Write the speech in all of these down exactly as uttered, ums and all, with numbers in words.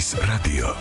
ხაზის რადიო.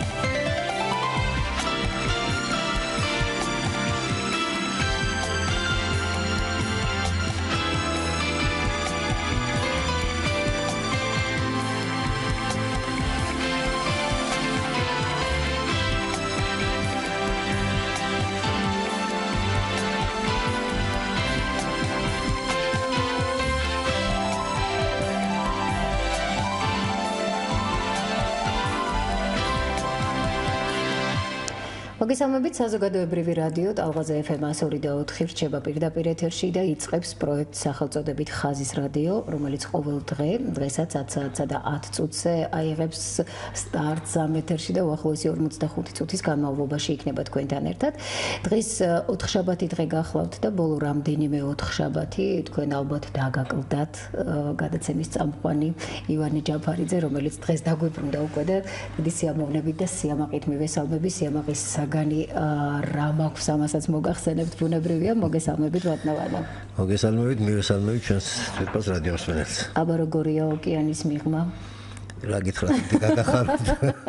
მოგესალმებით საზოგადოებრივი რადიო ტალღაზე ეფ ემ one oh four რჩება პირდაპირ ეთერში და იწყებს პროექტ სახელწოდებით ხაზის რადიო, რომელიც ყოველ დღე, დღესაც ათ საათსა და ათ წუთზე აიღებს სტარტს ამ ეთერში და უახლოესი ორმოცდახუთი წუთის განმავლობაში იქნება თქვენთან ერთად. დღეს ოთხშაბათი დღე გახლავთ და ბოლო რამდენიმე ოთხშაბათი თქვენ ალბათ დაგაკლდათ გადაცემის წამყვანი ივანე ჯაფარიძე, რომელიც დღეს დაგვიბრუნდა უკვე და დიდი სიამოვნებით და სიამაყით მივესალმები, სიამაყის განი რა მაქვს ამასაც მოგახსენებთ ბუნებრივია მოგესალმებით ვატნოვანა მოგესალმებით მივესალმებით ჩვენს თვითონ რადიო მსმენელს აბა როგორია ოკეანის მიღმა რა გითხრათ გაგახაროთ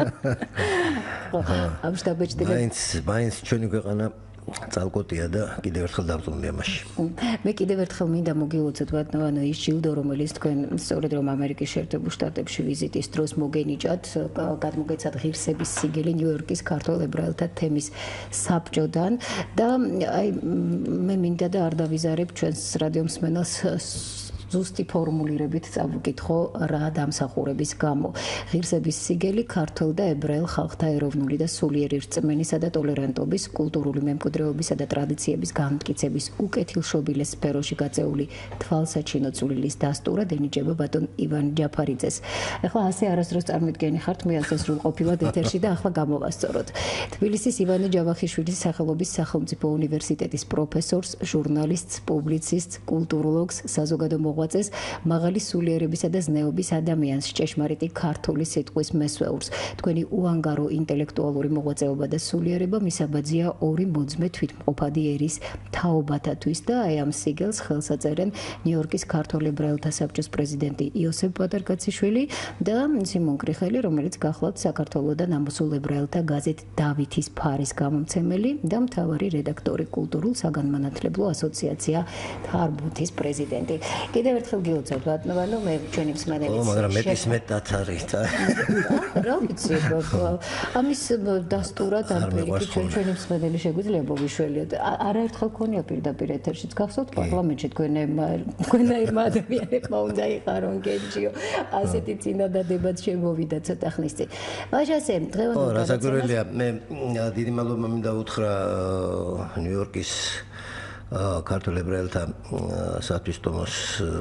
ამ შტაბეჭდილებს მაინც მაინც ჩვენი ქვეყანა წალკოტია და კიდევ ერთხელ დავწუნდი ამაში. მე კიდევ ერთხელ მინდა მოგილოცოთ ვატნოვანო ის ჯილდო რომელიც თქვენ სწორედ რომ ამერიკის შეერთებულ შტატებში ვიზიტის დროს მოგენიჭათ, გადმოგეცათ ღირსების სიგელი ნიუ-იორკის ქართველ ებრაელთა თემის საბჭოდან და აი მე მინდა და არ დავიზარებ ჩვენს რადიო მსმენელს ზუსტი ფორმულირებით წავუკითხო რა დამსახურების გამო. ღირსების სიგელი ქართველ და ებრაელ ხალხთა ეროვნული და სულიერი რწმენისა და ტოლერანტობის, კულტურული მემკვიდრეობისა და ტრადიციების განმტკიცების უკეთილშობილეს სფეროში გაწეული თვალსაჩინო წვლილის დასტურად ენიჭება ბატონ ივან ჯაფარიძეს. ახლა ასე არასდროს წარმოიდგენი ხართ მე ასე სრულყოფილად ეთერში და ახლა გამოვასწოროთ. თბილისის ივანე ჯავახიშვილის სახელობის სახელმწიფო უნივერსიტეტის პროფესორს, ჟურნალისტს, პუბლიცისტს, კულტუროლოგს, საზოგადო მოღვაწეს, მაღალი სულიერებისა და ზნეობის ადამიანს, ჭეშმარიტი ქართული სიტყვის მესვეურს. თქვენი უანგარო ინტელექტუალური მოღვაწეობა და სულიერება მისაბაძია ორი მოძმე თვითმყოფადი ერის თაობათათვის და აი ამ სიგელს ხელს აწერენ ნიუ-იორკის ქართველ ებრაელთა საბჭოს პრეზიდენტი იოსებ პატარკაციშვილი და სიმონ კრიხელი, რომელიც გახლავთ საქართველოდან ამოსულ ებრაელთა გაზეთ დავითის ფარის გამომცემელი და მთავარი რედაქტორი კულტურულ საგანმანათლებლო ასოციაცია თარბუთის პრეზიდენტი. კიდევ ერთხელ გილოცავთ ვატნოვანო მე ჩვენი მსმენელიც. ო, მაგრამ მეტის მეტად არის და. რა ვიცი, ამის დასტურად ამ პირიქით ჩვენ ჩვენი მსმენელი შეგვიძლია მოვიშველიოთ. არაერთხელ ქონია პირდაპირ ეთერშიც გახსოვთ პარლამენტში თქვენებმა თქვენაირმა ადამიანებმა უნდა იყარონ გენჯიო. ასეთი წინადადებაც შემოვიდა ცოტა ხნის წინ. მაშინ ასე დღევანდელ ო, რასაკვირველია, მე დიდი მადლობა მინდა უთხრა ნიუ-იორკის ქართულ ებრაელთა სათვისტომოს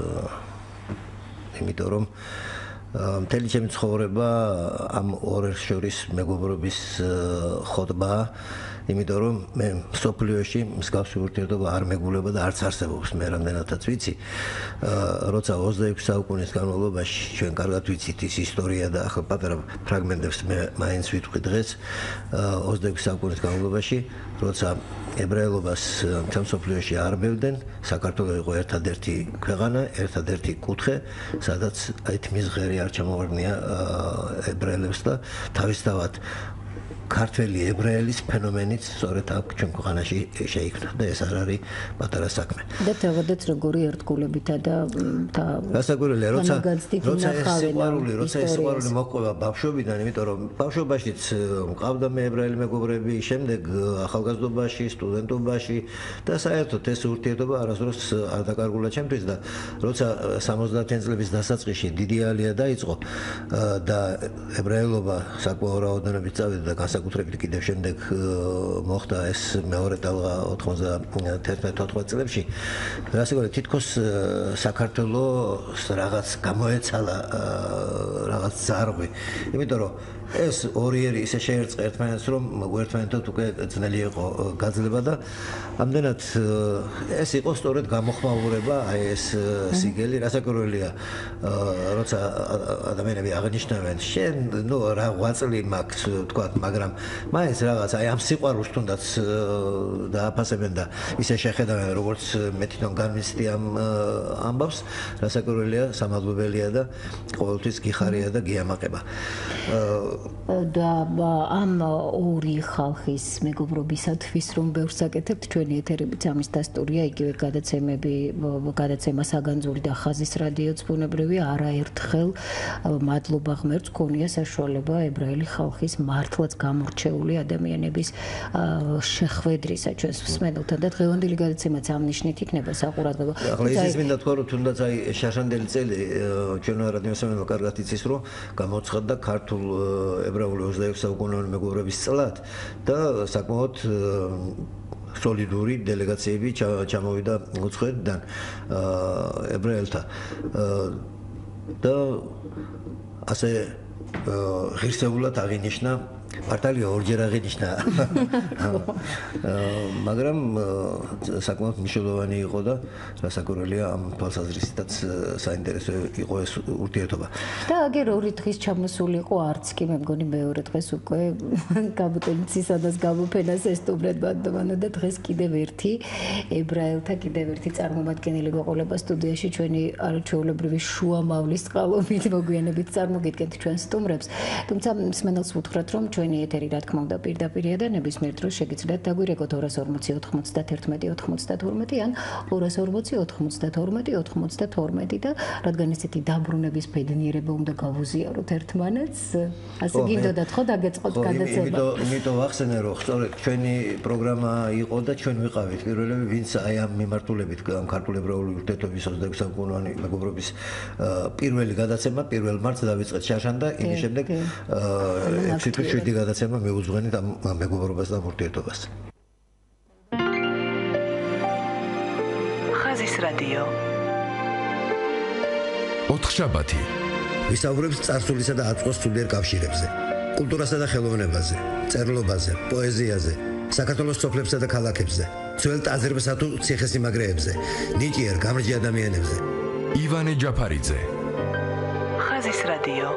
იმიტომ რომ მთელი ჩემი ცხოვრება ამ ორ ერს შორის მეგობრობის ხოტბაა, იმიტომ რომ მე სოფლიოში მსგავსი ურთიერთობა არ მეგულება და არც არსებობს მე რამდენადაც ვიცი. როცა ოცდაექვსი საუკუნის განმავლობაში ჩვენ კარგად ვიცით ის ისტორია და ახლა პატარა ფრაგმენტებს მე მაინც ვიტყვი დღეს ოცდაექვსი საუკუნის განმავლობაში, როცა ებრაელობას მთელ სოფლიოში არბევდნენ, საქართველო იყო ერთადერთი ქვეყანა, ერთადერთი კუთხე, სადაც აი თმის ღერი არ ჩამოვარდნია ებრაელებს და თავისთავად ქართველი ებრაელის ფენომენიც სწორედ აქ ჩვენ ქვეყანაში შეიქმნა და ეს არ არის პატარა საქმე. და თავადაც როგორი ერთგულებითა და გასაკვირველია, როცა როცა ეს სიყვარული, როცა ეს სიყვარული მოყვება ბავშვობიდან, იმიტომ რომ ბავშვობაშიც მყავდა მე ებრაელი მეგობრები, შემდეგ ახალგაზრდობაში, სტუდენტობაში და საერთოდ ეს ურთიერთობა არასდროს არ დაკარგულა ჩემთვის და როცა სამოცდაათი წლების დასაწყისში დიდი ალია დაიწყო და ებრაელობა საკმაო რაოდენობით წავიდა და განსაკუთრებით კიდევ შემდეგ მოხდა ეს მეორე ტალღა ოთხმოცდათერთმეტ ოთხმოცდაათ წლებში. რასაკვირველია, თითქოს საქართველოს რაღაც გამოეცალა რაღაც ზარღვი, იმიტომ რომ ეს ორი ერი ისე შეერწყა ერთმანეთს, რომ ერთმანეთთან უკვე ძნელი იყო გაძლება და ამდენად ეს იყო სწორედ გამოხმაურება, აი ეს სიგელი, რასაკვირველია, როცა ადამიანები აღნიშნავენ, შენ ნუ რა ღვაწლი მაქვს, თქვათ, მაგრამ მაგრამ მაინც რაღაც აი ამ სიყვარულს თუნდაც დააფასებენ და ისე შეხედავენ როგორც მე თვითონ განვიცდი ამ ამბავს, რასაკვირველია, სამადლობელია და ყოველთვის გიხარია და გიამაყება. და ამ ორი ხალხის მეგობრობისათვის რომ ბევრს აკეთებთ, ჩვენი ეთერებიც ამის დასტურია, იგივე გადაცემები, გადაცემა საგანძური და ხაზის რადიოც ბუნებრივი არაერთხელ მადლობა ღმერთს ქონია საშუალება ებრაელი ხალხის მართლაც გამორჩეული ადამიანების შეხვედრისა ჩვენს მსმენელთან და დღევანდელი გადაცემაც ამ ნიშნით იქნება საყურადღებო. ახლა ისიც მინდა თქვა რომ თუნდაც აი შაშანდელი წელი ჩვენო რადიო მსმენელმა კარგად იცის რომ გამოცხადდა ქართულ ებრაული ოცდაექვსი საუკუნოვანი მეგობრობის წლად და საკმაოდ სოლიდური დელეგაციები ჩამოვიდა უცხოეთიდან ებრაელთა და ასე ღირსებულად აღინიშნა მართალია ორჯერ აღინიშნა მაგრამ საკმაოდ მნიშვნელოვანი იყო და რასაკვირველია ამ თვალსაზრისითაც საინტერესო იყო ეს ურთიერთობა და აგერ ორი დღის ჩამოსული იყო არც კი მე მგონი მეორე დღეს უკვე გამოტენცისადაც გამოფენას ესტუმრად ბანდოვანო და დღეს კიდევ ერთი ებრაელთა კიდევ ერთი წარმომადგენელი გვეყოლება სტუდიაში ჩვენი არაჩვეულებრივი შუამავლის წყალობით მოგვიანებით წარმოგიდგენთ ჩვენ სტუმრებს თუმცა მსმენელს ვუთხრათ რომ ჩვენი ეთერი რა თქმა უნდა პირდაპირია და ნებისმიერ დროს შეგიძლიათ დაგვირეკოთ ორას ორმოცი ოთხმოცდაათერთმეტი ოთხმოცდათორმეტი ან ორას ორმოცი ოთხმოცდათორმეტი ოთხმოცდათორმეტი და რადგან ესეთი დაბრუნების ბედნიერება უნდა გავუზიაროთ ერთმანეთს ასე გინდოდათ ხო დაგეწყოთ გადაცემა იმიტომ ვახსენე რომ სწორედ ჩვენი პროგრამა იყო და ჩვენ ვიყავით პირველები ვინც აი ამ მიმართულებით ამ ქართულ ებრაული ურთიერთობის ოცდაექვსი საუკუნოვანი მეგობრობის პირველი გადაცემა პირველ მარტს დავიწყეთ შაშან და იმის შემდეგ ექვსი თუ შვიდი გადაცემა მეუძღვენით ამ მეგობრობას და ურთიერთობას. ხაზის რადიო. ოთხშაბათი. ვისაუბრებს წარსულისა და აწმყოს სულიერ კავშირებზე, კულტურასა და ხელოვნებაზე, წერლობაზე, პოეზიაზე, საქართველოს სოფლებსა და ქალაქებზე, ძველ ტაძრებსა თუ ციხესიმაგრეებზე, ნიჭიერ გამრჯი ადამიანებზე. ივანე ჯაფარიძე. ხაზის რადიო.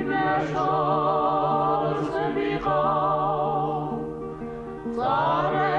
Sorry.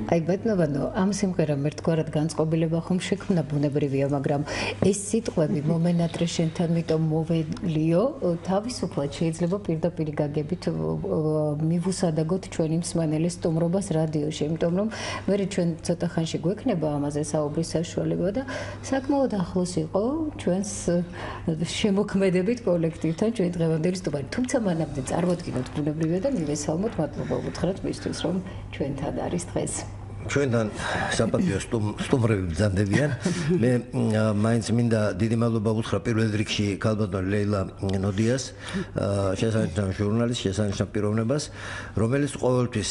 აი ბატონო, ამ სიმღერამ ერთგვარად განწყობილება ხომ შექმნა ბუნებრივია, მაგრამ ეს სიტყვები მომენატრე შენთან მიტომ მოველიო, თავისუფლად შეიძლება პირდაპირ გაგებით მივუსადაგოთ ჩვენი მსმენელის სტუმრობას რადიოში, იმიტომ რომ მე ჩვენ ცოტა ხანში გვექნება ამაზე საუბრის საშუალება და საკმაოდ ახლოს იყო ჩვენს შემოქმედებით კოლექტივთან ჩვენი დღევანდელი სტუმარი. თუმცა მანამდე წარმოვიდგინოთ ბუნებრივია და მივესალმოთ, მადლობა უთხრათ მისთვის, რომ ჩვენთან არის დღეს. ჩვენთან საპატიო სტუმრები ბრძანდებიან. მე მაინც მინდა დიდი მადლობა უთხრა პირველ რიგში ქალბატონ ლეილა ნოდიას, შესანიშნავ ჟურნალისტს, შესანიშნავ პიროვნებას, რომელიც ყოველთვის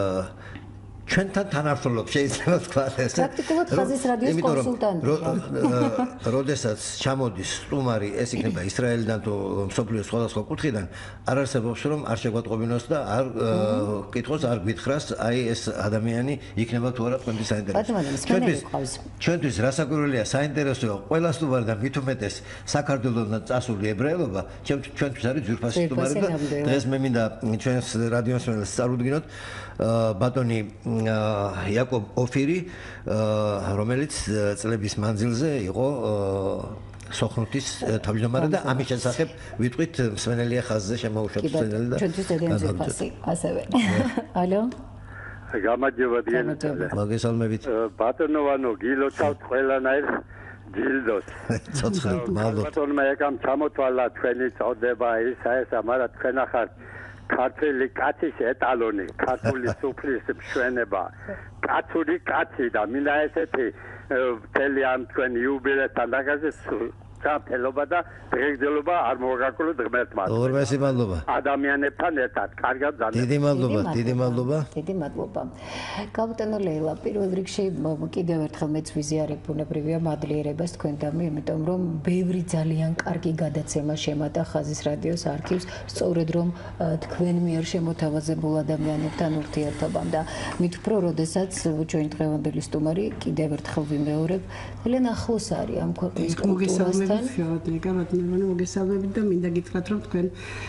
ჩვენთან თანამშრომლობს, შეიძლება თქვა ეს. პრაქტიკულად ხაზის რადიოს კონსულტანტია. როდესაც ჩამოდის სტუმარი, ეს იქნება ისრაელიდან თუ მსოფლიოს სხვადასხვა კუთხიდან, არ არსებობს რომ არ შეგვატყობინოს და არ კითხოს, არ გვითხრას, აი ეს ადამიანი იქნება თუ არა თქვენთვის საინტერესო. ჩვენთვის ჩვენთვის რასაკვირველია, საინტერესოა ყველა სტუმარი და მით უმეტეს საქართველოსთან წასული ებრაელობა, ჩვენთვის არის ძვირფასი სტუმარი და დღეს მე მინდა ჩვენს რადიოს მსმენელს წარუდგინოთ ბატონი იაკობ ოფირი, რომელიც წლების მანძილზე იყო სოხნუთის თავმჯდომარე და ამის შესახებ ვიტყვით მსმენელია ხაზზე შემოუშვათ მსმენელი და ჩვენთვის ძალიან ძვირფასი ასევე. ალო გამარჯობა დიana. მოგესალმებით. ბატონოვანო გილოცავთ ყველანაირ ჯილდოს. ცოცხლად მადლობა. ბატონმა ეკამ ჩამოთვალა თქვენი წოდება ისა ესა, მაგრამ თქვენ ახარ ქართული კაცის ეტალონი, ქართული სუფრის მშვენება, კაცური კაცი და მინდა ესეთი მთელი ამ თქვენ იუბილესთან დაკავშირებით საფელობა და დღეგდელობა არ მოგაკვლოთ ღმერთმა. ორმესი მადლობა. ადამიანებთან ერთად, კარგად დანებთ. დიდი მადლობა, დიდი მადლობა. დიდი მადლობა. კაპიტანო ლეილა, პირველ რიგში კიდევ ერთხელ მეც ვიზიარებ ბუნებრივია მადლიერებას თქვენთან, იმიტომ რომ ბევრი ძალიან კარგი გადაცემა შემატა ხაზის რადიოს არქივს, სწორედ რომ თქვენ მიერ შემოთავაზებულ ადამიანებთან ურთიერთობამ და მით უფრო როდესაც ჩვენი დღევანდელი სტუმარი კიდევ ერთხელ ვიმეორებ, ძალიან ახლოს არის ამ ქვეყნის კულტურასთან. მოგესალმებით, მოგესალმებით და მინდა გითხრათ, რომ თქვენ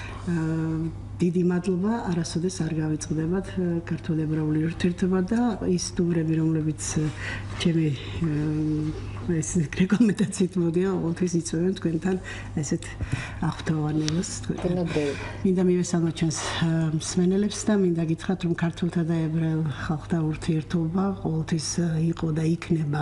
დიდი მადლობა, არასოდეს არ გავიწყდებათ ქართულ ებრაული ურთიერთობა და ის სტუმრები, რომლებიც ჩემი ეს რეკომენდაციით მოდიან, ყოველთვის იწვევენ თქვენთან ესეთ აღფრთოვანებას. მინდა მივესალმოთ ჩვენს მსმენელებს და მინდა გითხრათ, რომ ქართულთა და ებრაელ ხალხთა ურთიერთობა ყოველთვის იყო და იქნება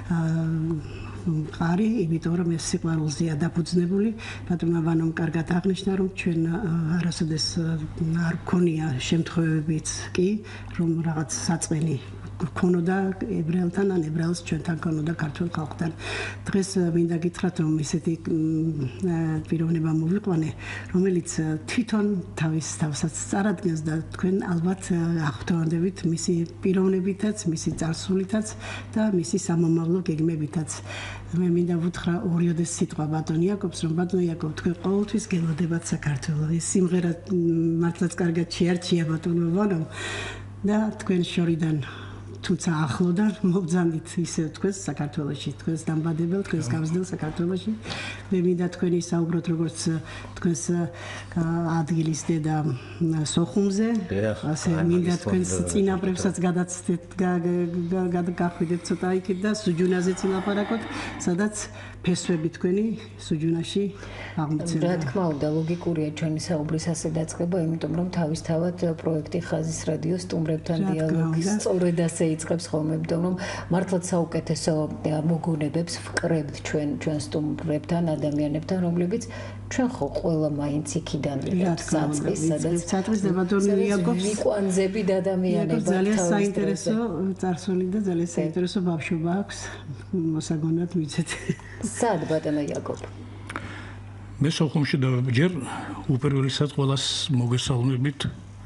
მყარი, იმიტომ რომ ეს სიყვარულზეა დაფუძნებული. ბატონმა ვანომ კარგად აღნიშნა, რომ ჩვენ არასოდეს არ გქონია შემთხვევებიც კი, რომ რაღაც საწყენი გქონოდა ებრაელთან ან ებრაელს ჩვენთან გქონოდა ქართულ ხალხთან. დღეს მინდა გითხრათ, რომ ისეთი პიროვნება მოვიყვანე, რომელიც თვითონ თავის თავსაც წარადგენს და თქვენ ალბათ აღფრთოვანდებით მისი პიროვნებითაც, მისი წარსულითაც და მისი სამომავლო გეგმებითაც. მე მინდა ვუთხრა ორიოდეს სიტყვა ბატონ იაკობს, რომ ბატონ იაკობ, თქვენ ყოველთვის გელოდებათ საქართველოს. ეს სიმღერა მართლაც კარგად შეარჩია ბატონო ვანომ და თქვენ შორიდან თუმცა ახლოდან მობძანდით ისე თქვენს საქართველოში, თქვენს დამბადებელ, თქვენს გამზრდელ საქართველოში. მე მინდა თქვენი საუბროთ როგორც თქვენს ადგილის დედა სოხუმზე, ასე მინდა თქვენს წინაპრებსაც გადაცდეთ, გადაგახვიდეთ ცოტა იქით და სუჯუნაზეც ილაპარაკოთ, სადაც ფესვები თქვენი სუჯუნაში აღმოცენდა. რა თქმა უნდა, ლოგიკურია ჩვენი საუბრის ასე დაწყება, იმიტომ რომ თავისთავად პროექტი ხაზის რადიოს სტუმრებთან დიალოგის სწორედ ასე იწყებს ხოლმე, იმიტომ რომ მართლაც საუკეთესო მოგონებებს ვკრებთ ჩვენ ჩვენ სტუმრებთან, ადამიანებთან, რომლებიც ჩვენ ხო ყველა მაინც იქიდან ვიღებთ საწყის, სადაც საწყის და ბატონ იაკობს ვიკვანძები და ადამიანებად ძალიან საინტერესო წარსული და ძალიან საინტერესო ბავშვობა აქვს, მოსაგონად ვიცით. სად ბატონო იაკობ? მე სოხუმში დავებჯერ უპირველესად ყველას მოგესალმებით.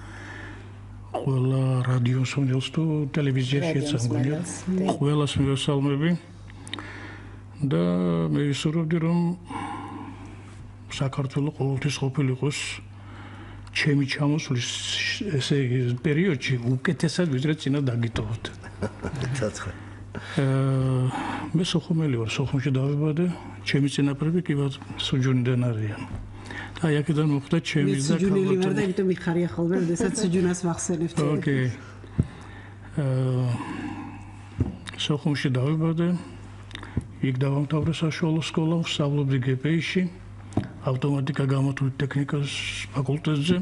ყველა რადიო მსმენელს თუ ტელევიზიაში ეცნობიან. ყველას მოგესალმები. და მე ვისურვებდი რომ საქართველოს ყოველთვის ყოფილიყოს ჩემი ჩამოსვლის ესე პერიოდში უკეთესად ვიდრე წინა დაგიტოვოთ. ცოცხლე. მე სოხუმელი ვარ, სოხუმში დავიბადე, ჩემი წინაპრები კი სუჯუნიდან არიან. და აქედან მოხდა ჩემი და სუჯუნელი ვარ და იმიტომ მიხარია ხოლმე, როდესაც სუჯუნას ვახსენებთ. ოკეი. სოხუმში დავიბადე. იქ დავამთავრე საშუალო სკოლა, ვსწავლობდი გე პე ში, ავტომატიკა გამოთვლით ტექნიკას ფაკულტეტზე.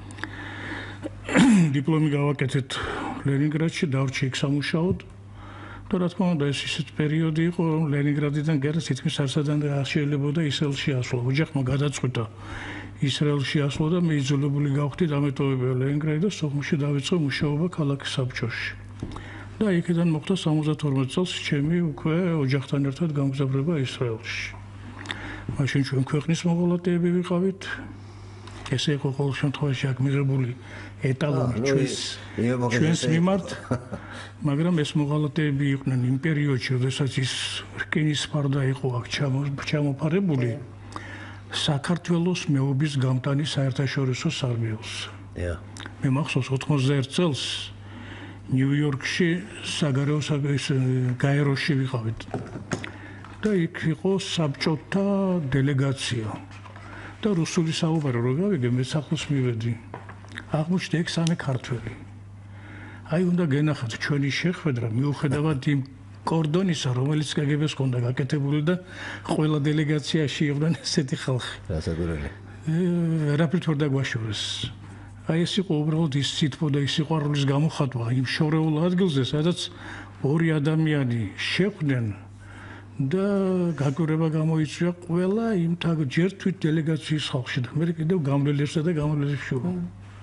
დიპლომი გავაკეთეთ ლენინგრადში, დავრჩი იქ სამუშაოდ. და რა თქმა უნდა, ეს ისეთ პერიოდი იყო, რომ ლენინგრადიდან გერა თითქმის არსადან შეელებოდა ისრაელში ასვლა. ოჯახმა გადაწყვიტა ისრაელში ასვლა და მე იძულებული გავხდი დამეტოვებია ლენინგრადი და სოხუმში დავიწყე მუშაობა ქალაქის საბჭოში. და იქიდან მოხდა სამოცდათორმეტ წელს ჩემი უკვე ოჯახთან ერთად გამგზავრება ისრაელში. მაშინ ჩვენ ქვეყნის მოღალატეები ვიყავით. ესე იყო ყოველ შემთხვევაში აქ მიღებული ეტალონი ჩვენს ჩვენს მიმართ, მაგრამ ეს მოღალატეები იყვნენ იმ პერიოდში, როდესაც ის რკინის ფარდა იყო აქ ჩამოფარებული საქართველოს მეობის გამტანი საერთაშორისო სარბიელს. მე მახსოვს ოთხმოცდაერთ წელს ნიუ-იორკში საგარეო გაეროში ვიყავით და იქ იყო საბჭოთა დელეგაცია და რუსული საუბარი რო გავიგე, მე სახლს მივედი. აღმოჩნდა იქ სამი ქართველი. აი უნდა გენახათ ჩვენი შეხვედრა მიუხედავად იმ კორდონისა, რომელიც კა გე ბეს ჰქონდა გაკეთებული და ყველა დელეგაციაში იყვნენ ესეთი ხალხი. დასაგურელი. რაფრით ვერ დაგვაშორეს. აი ეს იყო უბრალოდ ის სითბო და ის სიყვარულის გამოხატვა იმ შორეულ ადგილზე, სადაც ორი ადამიანი შეხვდნენ და გაგვირება გამოიწვია ყველა იმ ჯერ თვით დელეგაციის ხალხში და მე კიდევ გამლელერსა და გამლელებს შუა.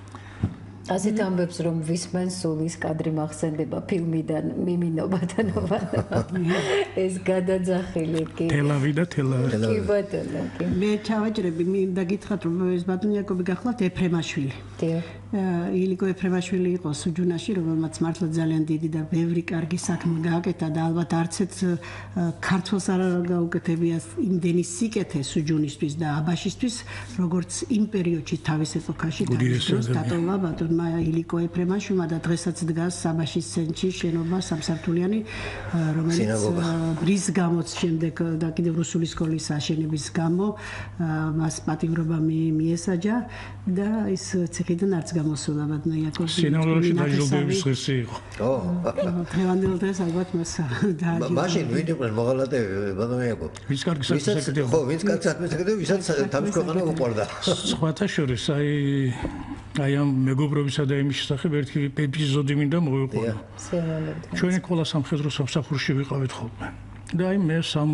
ასეთ ამბებს რომ ვისმენ სულ ის კადრი მახსენდება ფილმიდან მიმინობათანობა. ეს გადაძახილი კი. თელავი და თელავი. კი ბატონო, კი. მე ჩავაჭრები, მინდა გითხრათ რომ ეს ბატონი იაკობი გახლავთ ეფრემაშვილი. დიახ. ილიკო ეფრემაშვილი იყო სუჯუნაში, რომელმაც მართლა ძალიან დიდი და ბევრი კარგი საქმე გააკეთა და ალბათ არცეთ ქართველს არ გაუკეთებია იმდენი სიკეთე სუჯუნისთვის და აბაშისთვის, როგორც იმ პერიოდში თავის ეპოქაში დატოვა ბატონმა ილიკო ეფრემაშვილმა და დღესაც დგას საბაშის ცენტრში შენობა სამსართულიანი, რომელიც რის გამოც შემდეგ და კიდევ რუსული სკოლის აშენების გამო მას პატიმრობა მიესაჯა და ის ციხიდან არც გამოსულა ბატონო იაკობი. სინამდვილეში დაჯილდოების ღირსი იყო. ო. დღევანდელ დღეს ალბათ მას დააჯილდო. მაშინ ვინ იყვნენ მოღალატეები ბატონო იაკობი? ვის კარგი საქმეს აკეთებდა? ხო, ვინც კარგი საქმეს აკეთებდა, ვისაც თავის ქვეყანა უყვარდა. სხვათა შორის აი აი ამ მეგობრობისა და იმის შესახებ ერთი ეპიზოდი მინდა მოვიყვანო. ჩვენი ყველა სამხედრო სამსახურში ვიყავით ხოლმე. და აი მე სამ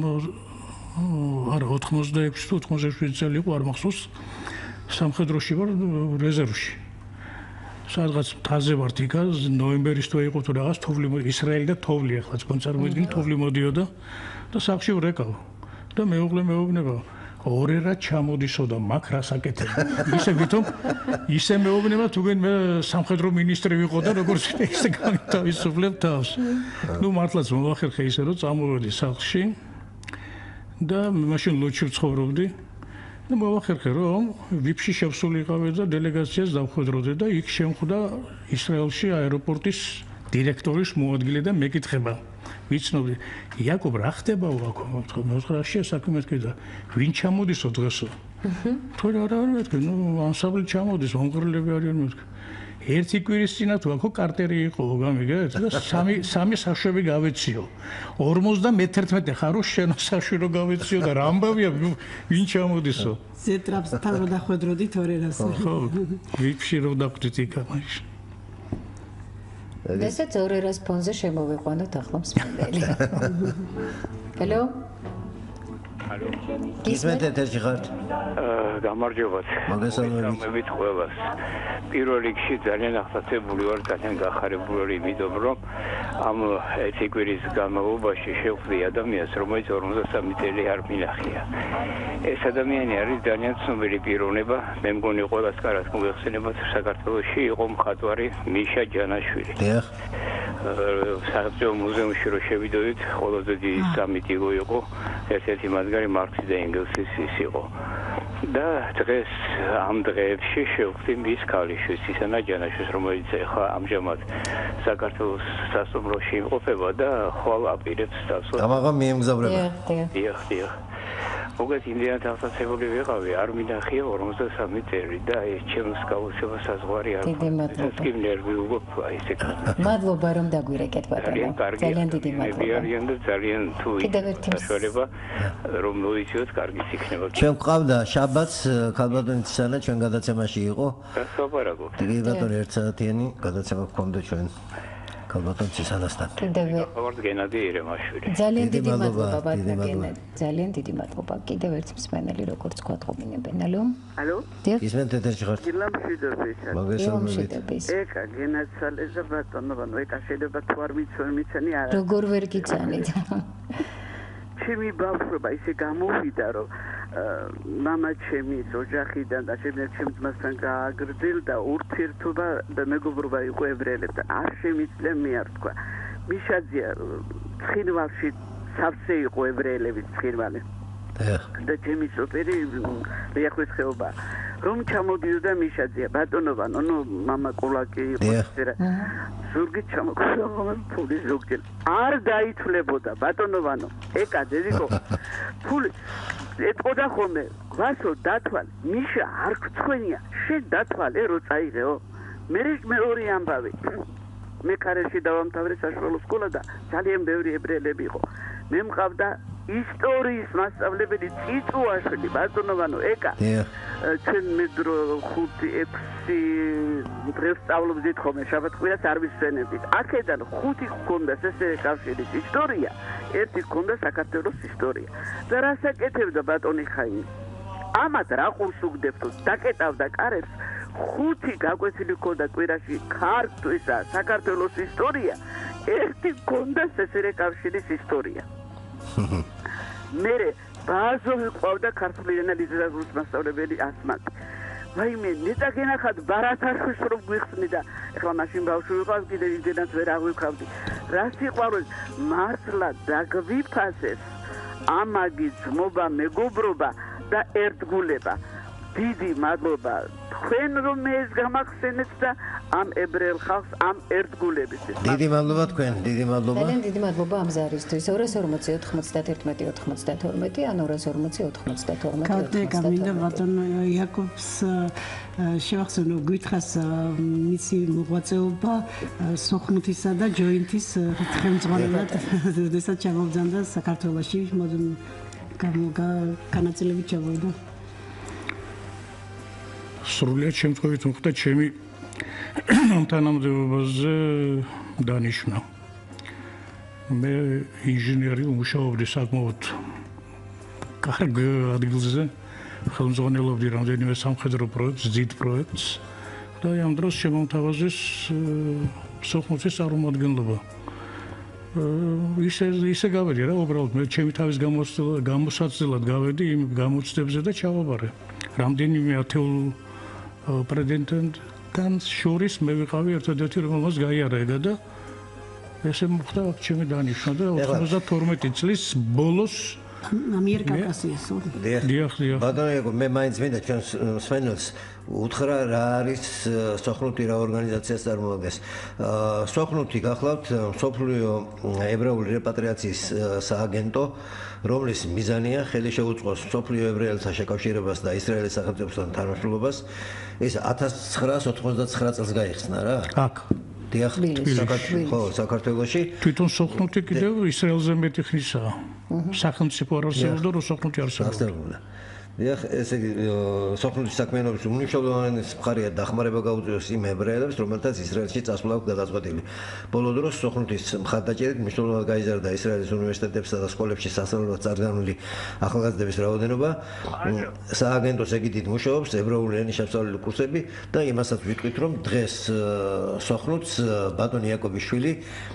არა ოთხმოცდაექვსი თუ ოთხმოცდაშვიდი წელი იყო, არ მახსოვს. სამხედროში ვარ რეზერვში. სადღაც მთაზე ვართ იქა, ნოემბერის თვე იყო თუ რაღაც თოვლი ისრაელი და თოვლი ახლა თქვენ წარმოიდგინეთ, თოვლი მოდიოდა და სახში ვრეკავ. და მეუღლე მეუბნება ორერა ჩამოდისო და მაგ რას აკეთებ? ისე ვითომ ისე მეუბნება თუგენ მე სამხედრო მინისტრი ვიყო და როგორც ისე გამითავისუფლებ თავს. ნუ მართლაც მოვახერხე ისე რომ წამოვედი სახლში და მაშინ ლოჩში ვცხოვრობდი. და მოვახერხე რომ ვიფში შევსულიყავი და დელეგაციას დავხვედროდი და იქ შემხვდა ისრაელში აეროპორტის დირექტორის მოადგილე და მეკითხება. ვიცნობდი, იაკობ რა ხდება ვაკო? მოძღრაში საქმე მეთქი და ვინ ჩამოდისო დღესო? თუ რა რა მეთქი, ნუ ანსამბლი ჩამოდის, მონღოლები არიან მეთქი. ერთი კვირის წინა თუ აქო კარტერი იყო, გამიგეთ? და სამი სამი საშვები გავეციო. ორმოცდამეთერთმეტე ხარო შენო საშვი გავეციო და რა ამბავია ვინ ჩამოდისო? ზეტრაფსთან რო დახვედროდით ორერას. ხო, ვიფში რო დახვდით იქა მაშინ. ესეც ორერას ფონზე შემოვიყვანოთ ახლა მსმენელი. ჰელო. ალო. გისმენთ ეთერში ხართ? გამარჯობათ. მოგესალმებით ყველას. პირველ რიგში ძალიან ახსაცებული ვარ, ძალიან გახარებული ვარ იმიტომ, რომ ამ ერთი კვირის განმავლობაში შევხვდი ადამიანს, რომელიც ორმოცდასამი წელი არ მინახია. ეს ადამიანი არის ძალიან ცნობილი პიროვნება, მე მგონი ყველას კარგად მოგეხსენებათ, საქართველოში იყო მხატვარი მიშა ჯანაშვილი. დიახ. საბჭო მუზეუმში რო შევიდოდით, ყველაზე დიდი სამიტინგო იყო, ერთ-ერთი მათგანი მარქსი და ენგელსის ის იყო. და დღეს ამ დღეებში შევხვდი მის ქალიშვილს, ისანა ჯანაშვილს, რომელიც ახლა ამჟამად საქართველოს სასტუმროში იმყოფება და ხვალ აპირებს დასვლა. ამაღამ მიემგზავრება. დიახ, დიახ, დიახ. მოგეთ იმდენად აღსაცებული ვიყავი, არ მინახია ორმოცდასამი წელი და ეს ჩემს გაუცემა საზღვარი არ მადლობა. ეს კი ნერვი უგობ აი ესე კაცი. მადლობა რომ დაგვირეკეთ ბატონო. ძალიან დიდი მადლობა. ძალიან და ძალიან თუ საშუალება რომ მოიწიოთ კარგიც იქნება. ჩვენ ყავდა შაბათს ქალბატონი ცანა ჩვენ გადაცემაში იყო. გასაუბრებო. დიდი ბატონი ერთ საათიანი გადაცემა გქონდა ჩვენ ქალბატონ ცისანასთან. კიდევ ხავართ გენადი ერემაშვილი. ძალიან დიდი მადლობა ბატონო გენადი. ძალიან დიდი მადლობა. კიდევ ერთ მსმენელი როგორც თქვა ყოფინებენ. ალო? ალო? ისმენ თეთერში ხარ? გილამშვიდობთ. მოგესალმებით. ეკა გენაცვალეს ბატონო, ბატონო, ეკა შეიძლება თუ არ მიცვენ მიცანი არა. როგორ ვერ გიცანით? ჩემი ბავშვობა ისე გამოვიდა რომ მამა ჩემის ოჯახიდან და შემდეგ ჩემ ძმასთან გააგრძელდა ურთიერთობა და მეგობრობა იყო ებრაელებთან. არ შემიძლია მე არ თქვა. მიშაძია ცხინვალში სავსე იყო ებრაელების ცხინვალი. და ჩემი სოპერი რეახვეს ხეობა. რომ ჩამოდიოდა მიშაძია ბატონობა, ნუ მამა კულაკი იყო ეს ზურგი ჩამოგვიდა ფული ზოგჯერ. არ დაითვლებოდა ბატონოვანო. ეკა დედიკო ფული ეთყოდა ხოლმე ვასო დათვალ მიშა არ გწხვენია შენ დათვალე რო წაიღეო მე მეორე ამბავი მე ქარეში დავამთავრე საშუალო სკოლა და ძალიან ბევრი ებრაელები იყო მე მყავდა ისტორიის მასწავლებელი წიწუაშვილი ბატონოვანო ეკა ჩვენ მე დრო ხუთი ექვსი დღეს სწავლობდით ხოლმე შაბათ-კვირას არ ვისვენებდით აქედან ხუთი გქონდა ესერე კავშირის ისტორია ერთი გქონდა საქართველოს ისტორია და რასაკეთებდა ბატონი ხაინი ამათ რა ყურს უგდებთო დაკეტავდა კარებს ხუთი გაკვეთილი გქონდა კვირაში ქართლისა საქართველოს ისტორია ერთი გქონდა ესერე კავშირის ისტორია მერე ბაზოვი ყავდა ქართული ენა ლიტერატურის მასწავლებელი ასმაკი. ვაიმე, ნეტა გენახად ბარათაშვილს რომ გვიხსნი და ეხლა მაშინ ბავშვი ვიყავ კიდე იმდენად ვერ აღვიქავდი. რა სიყვარულს მართლა დაგვიფასეს ამაგი ძმობა, მეგობრობა და ერთგულება. დიდი მადლობა თქვენ რომ ეს გამახსენეთ და ამ ებრაელ ხალხს ამ ერთგულებისთვის. დიდი მადლობა თქვენ, დიდი მადლობა. ძალიან დიდი მადლობა ამ ზარისთვის. ორი ორმოცი ოთხმოცდაერთმეტი ოთხმოცდათორმეტი ან ორი ორმოცი ოთხმოცდათორმეტი. კალტეკა მინდა ბატონ იაკობს შევახსენო გვითხრას მისი მოღვაწეობა სოხნუთისა და ჯოინტის ხელმძღვანელად როდესაც ჩამოვძანდა საქართველოში განაწილებით ჩამოვიდა. სრულიად შემთხვევით მოხდა ჩემი ამ თანამდებობაზე დანიშვნა. მე ინჟინერი ვმუშაობდი საკმაოდ კარგ ადგილზე, ხელმძღვანელობდი რამდენიმე სამხედრო პროექტს, დიდ პროექტს და ამ დროს შემომთავაზეს სოხუმის წარმომადგენლობა. ისე ისე გავედი რა, უბრალოდ მე ჩემი თავის გამოსაცდელად გავედი იმ გამოცდებზე და ჩავაბარე. რამდენიმე ათეულ პრეზიდენტთან შორის მე ვიყავი ერთადერთი რომელმაც გაიარაღა და ესე მოხდა ჩემი დანიშვნა და ოცდათორმეტი წლის ბოლოს ამიერკავკასიას. დიახ, დიახ. ბატონო, მე მაინც მინდა ჩვენს მსმენელს უთხრა რა არის სოხნუთი რა ორგანიზაციას წარმოადგენს. სოხნუთი გახლავთ მსოფლიო ებრაული რეპატრიაციის სააგენტო, რომლის მიზანია ხელი შეუწყოს მსოფლიო ებრაელთა შეკავშირებას და ისრაელის სახელმწიფოსთან თანამშრომლობას. ეს ათას ცხრაას ოცდათხმეტ წელს გაიხსნა რა. აქ დიახ, ხო, საქართველოში. თვითონ სოხნუთი კიდევ ისრაელზე მეტი ხნისაა. სახელმწიფო არ არსებობდა, რომ სოხნუთი არსებობდა. დიახ, ესე იგი სოხნუთის საქმიანობის უმნიშვნელოვანესი მხარეა დახმარება გაუწიოს იმ ებრაელებს, რომელთაც ისრაელში წასვლა აქვს გადაწყვეტილი. ბოლო დროს სოხნუთის მხარდაჭერით მნიშვნელოვნად გაიზარდა ისრაელის უნივერსიტეტებსა და სკოლებში სასწავლებლად წარდგენილი ახალგაზრდების რაოდენობა. სააგენტოს ეგიდით მუშაობს ებრაული ენის შესწავლილი კურსები და იმასაც ვიტყვით, რომ დღეს სოხნუთს ბატონი იაკობიშვილი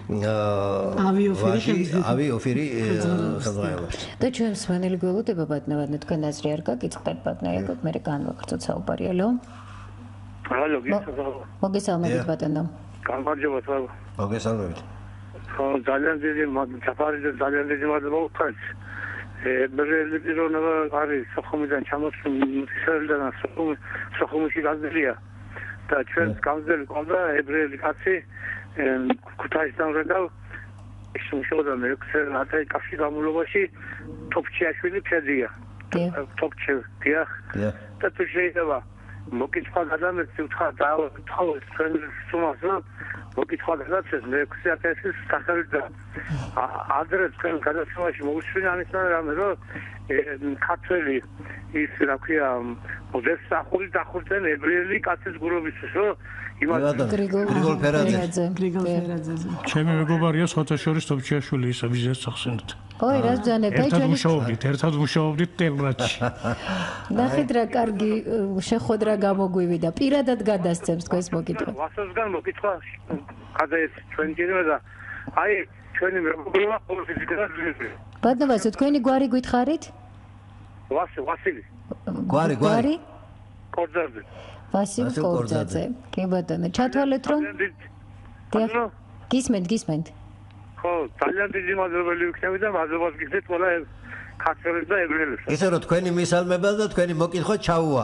ავი ოფირი ხელმძღვანელობს. და ჩვენ მსმენელი გველოდება ბატონო, თქვენ აზრი არ გაგიწყდეთ ბატონო იაკობ, მე განვახრძოთ საუბარი. ალო? ალო, გისალმებით. მოგესალმებით ბატონო. გამარჯობა თვალ. მოგესალმებით. ხო, ძალიან დიდი მადლობა, ძალიან დიდი მადლობა თქვენ. ებრაელი პიროვნება არის სოხუმიდან ჩამოსული ისრაელიდან სოხუმში გაზრდილია და ჩვენს გამზრდელი ყავდა ებრაელი კაცი ქუთაისიდან რედავ ის მუშაობდა მეექვსე ათი კავშირის გამოლობაში თოფჩიაშვილი ფედია. თოფჩი დიახ და თუ შეიძლება მოკითხვა გადამეცი უთხრა დაავადეთ თქვენ სუმას მოკითხვა გადაცეს მე ექვსი ათასის სახელით და ადრე თქვენ გადაცემაში მოусვინა ამის რამე რომ ქართველი ის რა ქვია მოდეს სახური დახურდნენ ებრაელი კაცის გურობისთვის რომ გრიგოლ ფერაძე გრიგოლ ფერაძე ჩემი მეგობარია სხვათაშორის თოფჩიაშვილი ისა ვიზას ახსენეთ ой რა ძანე კაი ჩვენ მუშაობდით ერთად მუშაობდით ტელრადში ნახეთ რა კარგი შეხვედრა გამოგვივიდა პირადად გადასცემს თქვენს მოკითხვა ვასოსგან მოკითხვა გადაეც ჩვენ კიდევ და აი ჩვენი მეგობრებმა პოლიტიკურად ძლიერი ბატონო თქვენი გვარი გითხარით ვასი ვასილი გვარი გვარი კორძაძე ვასილ კორძაძე კი ბატონო ჩათვალეთ რომ გისმენთ გისმენთ ხო ძალიან დიდი მადლობელი ვიქნები და მადლობას გიხდით ყველა ქართველებს და ებრაელებს ისე რომ თქვენი მისალმება და თქვენი მოკითხვა ჩაუვა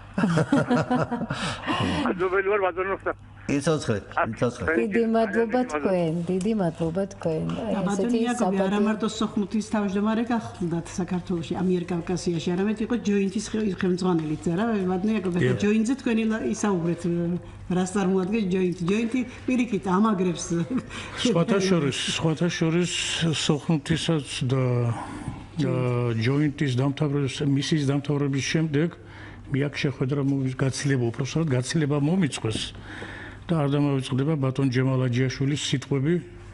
მადლობელი ვარ ბატონო იცოცხლეთ იცოცხლეთ დიდი მადლობა თქვენ დიდი მადლობა თქვენ ესეთი საბატონო არა მარტო სოხუმის თავმჯდომარე გახლდათ საქართველოში ამიერკავკასიაში არამედ იყო ჯოინტის ხელმძღვანელიც არა ბატონო იაკობი ჯოინტზე თქვენი ისაუბრეთ რას წარმოადგენს ჯოინტი ჯოინტი პირიქით ამაგრებს სხვათაშორის სხვათაშორის სოხუმთისაც და ჯოინტის დამთავრების მისიის დამთავრების შემდეგ მე აქ შეხვედრა გაცილება უпроსტად გაცილება მომიწყვეს და არ დამოვიწყდება ბატონ ჯემალაჯიაშვილის სიტყვები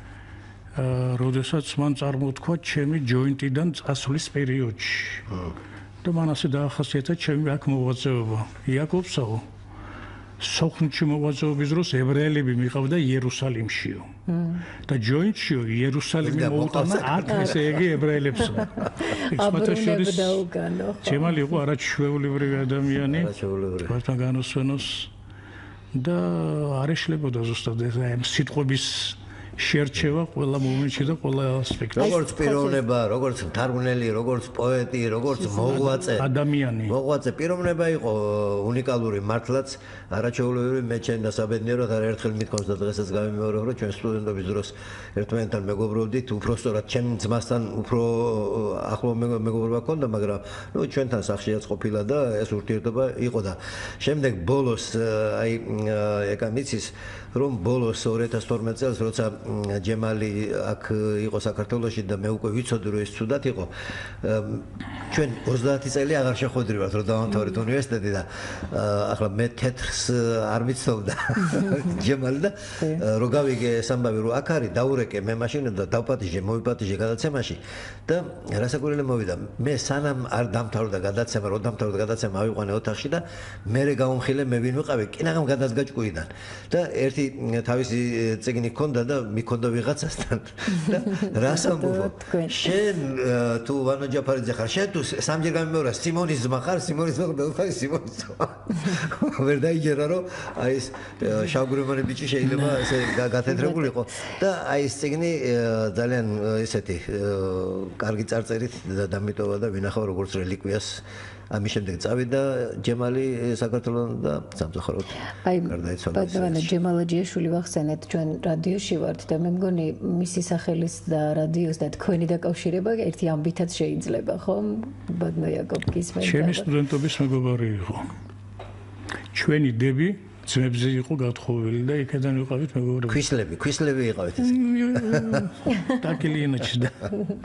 როდესაც მან წარმოთქვა ჩემი ჯოინტიდან წასვლის პერიოდში და მან ასე დაახასიათა ჩემი აქ მოღვაწეობა იაკობსაო სოხუმში მოღვაწეობის დროს ებრაელები მიყავდა იერუსალიმშიო და ჯოინტშიო იერუსალიმი მოუტანა აქ ესე იგი ებრაელებს აბრუნებ დაუგანო ჩემალი იყო არაჩვეულებრივი ადამიანი თქვენთან განოსვენოს და არ ეშლებოდა ზუსტად ეს სიტყვების შერჩევა ყველა მომენტში და ყველა ასპექტში. როგორც პიროვნება, როგორც მთარგმნელი, როგორც პოეტი, როგორც მოღვაწე, ადამიანი. მოღვაწე პიროვნება იყო უნიკალური მართლაც, არაჩვეულებრივი მე ჩემ დასაბედნიეროდ არაერთხელ მithkoms და დღესაც გამიმეორებ, რომ ჩვენ სტუდენტობის დროს ერთმანეთთან მეგობრობდით, უпроსტორად ჩემ ძმასთან უფრო ახლო მეგობრობა ჰქონდა, მაგრამ ნუ ჩვენთან სახლშიაც ყოფილა და ეს ურთიერთობა იყო და შემდეგ ბოლოს აი ეკა მიცის რომ ბოლოს ორი ათას თორმეტ წელს როცა ჯემალი აქ იყო საქართველოში და მე უკვე ვიცოდი რომ ეს ცუდად იყო ჩვენ ოცდაათი წელი აღარ შეხვედრივართ რომ დავამთავრეთ უნივერსიტეტი და ახლა მე თეთრს არ ვიცოვდა ჯემალი და რო გავიგე ეს ამბავი რომ აქ არის დაურეკე მე მაშინ და დავპატიჟე მოვიპატიჟე გადაცემაში და რასაკვირველი მოვიდა მე სანამ არ დამთავრდა გადაცემა რომ დამთავრდა გადაცემა ავიყვანე ოთახში და მერე გავუმხილე მე ვინ ვიყავი კინაღამ გადადგა ჭკუიდან და ერთი თავისი წიგნი ჰქონდა და მიქონდა ვიღაცასთან და რას ამბობ შენ თუ ვანო ჯაფარიძე ხარ შენ თუ სამჯერ გამიმეორა სიმონის ძმა ხარ სიმონის ძმა ხარ სიმონის ძმა ვერ დაიჯერა რომ აი ეს შავგურემანი ბიჭი შეიძლება ესე გათეთრებულიყო და აი ეს წიგნი ძალიან ესეთი კარგი წარწერით დამიტოვა და ვინახავ როგორც რელიკვიას ამის შემდეგ წავიდა ჯემალი საქართველოს და სამწუხაროდ გარდაიცვალა. ბატონო ჯემალაჯიაშვილი ვახსენეთ ჩვენ რადიოში ვართ და მე მგონი მისი სახელის და რადიოს და თქვენი დაკავშირება ერთი ამბითაც შეიძლება, ხო? ბატონო იაკობ გისმენთ. ჩემი სტუდენტობის მეგობარი იყო. ჩვენი დები ძმებზე იყო გათხოვილი და იქიდან ვიყავით მეგობრები. ქვისლები, ქვისლები იყავით. დაკილიანაში და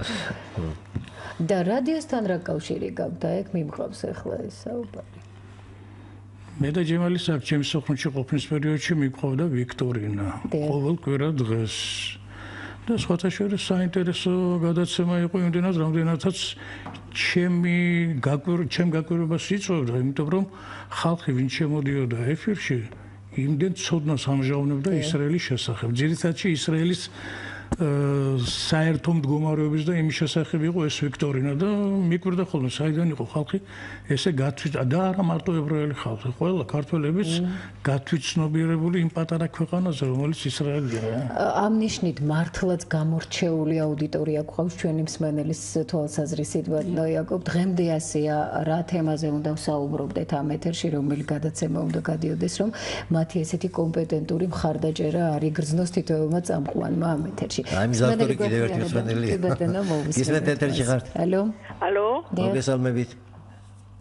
და რადიოსთან რა კავშირი გაქვთ? ეგ მიმყავს ახლა ეს საუბარი. მე და ჯემალი აქ ჩემს სოხუმში ყოფნის პერიოდში მიყავდა ვიქტორინა. ყოველ კვირა დღეს. და სხვათა შორის საინტერესო გადაცემა იყო იმდენად, რამდენადაც ჩემი გაკვირვა, ჩემ გაკვირვებას იწვევდა, იმიტომ რომ ხალხი ვინ შემოდიოდა ეფირში, იმდენ ცოდნას ამჟავნებდა ისრაელის შესახებ. ძირითადად ისრაელის საერთო მდგომარეობის და იმის შესახებ იყო ეს ვიქტორინა და მიკვირდა ხოლმე საიდან იყო ხალხი ესე გათვით და არა მარტო ებრაელი ხალხი ყველა ქართველებიც გათვითცნობიერებული იმ პატარა ქვეყანაზე რომელიც ისრაელია ამ ნიშნით მართლაც გამორჩეული აუდიტორია გვყავს ჩვენი მსმენელის თვალსაზრისით ბატონო იაკობ დღემდე ასეა რა თემაზე უნდა ვსაუბრობდეთ ამ ეთერში რომელი გადაცემა უნდა გადიოდეს რომ მათი ესეთი კომპეტენტური მხარდაჭერა არ იგრძნოს თითოეულმა წამყვანმა ამ ეთერში აი მიზავტორი კიდევ ერთი მსმენელია. ბატონო მოვისმენთ. ისმენთ ეთერში ხართ. ალო. ალო. მოგესალმებით.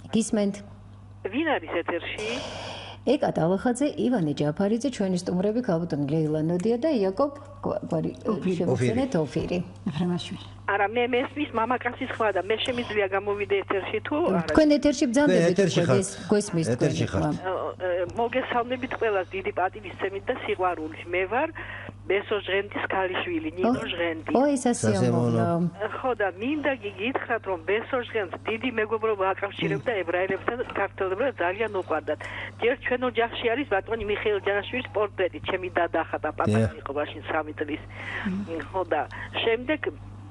გისმენთ ვინ არის ეთერში? ეკა ტალახაძე, ივანე ჯაფარიძე, ჩვენი სტუმრები ქალბატონი ლეილა ნოდია და იაკობ გვარი შემოხსენეთ ოფირი. ეფრემაშვილი. არა, მე მესმის მამაკაცის ხმა და მე შემიძლია გამოვიდე ეთერში თუ არა? თქვენ ეთერში ბრძანდებით გვესმის ეთერში ხართ. მოგესალმებით ყველას დიდი პატივისცემით და სიყვარულით. მე ვარ ბესო ჟღენტის ქალიშვილი, ნინო ჟღენტი. ო, ის ასიამოვნო. ხო და მინდა გითხრათ რომ ბესო ჟღენტს დიდი მეგობრობა აკავშირებდა ებრაელებთან და ქართველებს ძალიან უყვარდათ. ჯერ ჩვენ ოჯახში არის ბატონი მიხეილ ჯანაშვილის პორტრეტი, ჩემი დადა ხატა პატარა იყო მაშინ სამი წლის. ხო და შემდეგ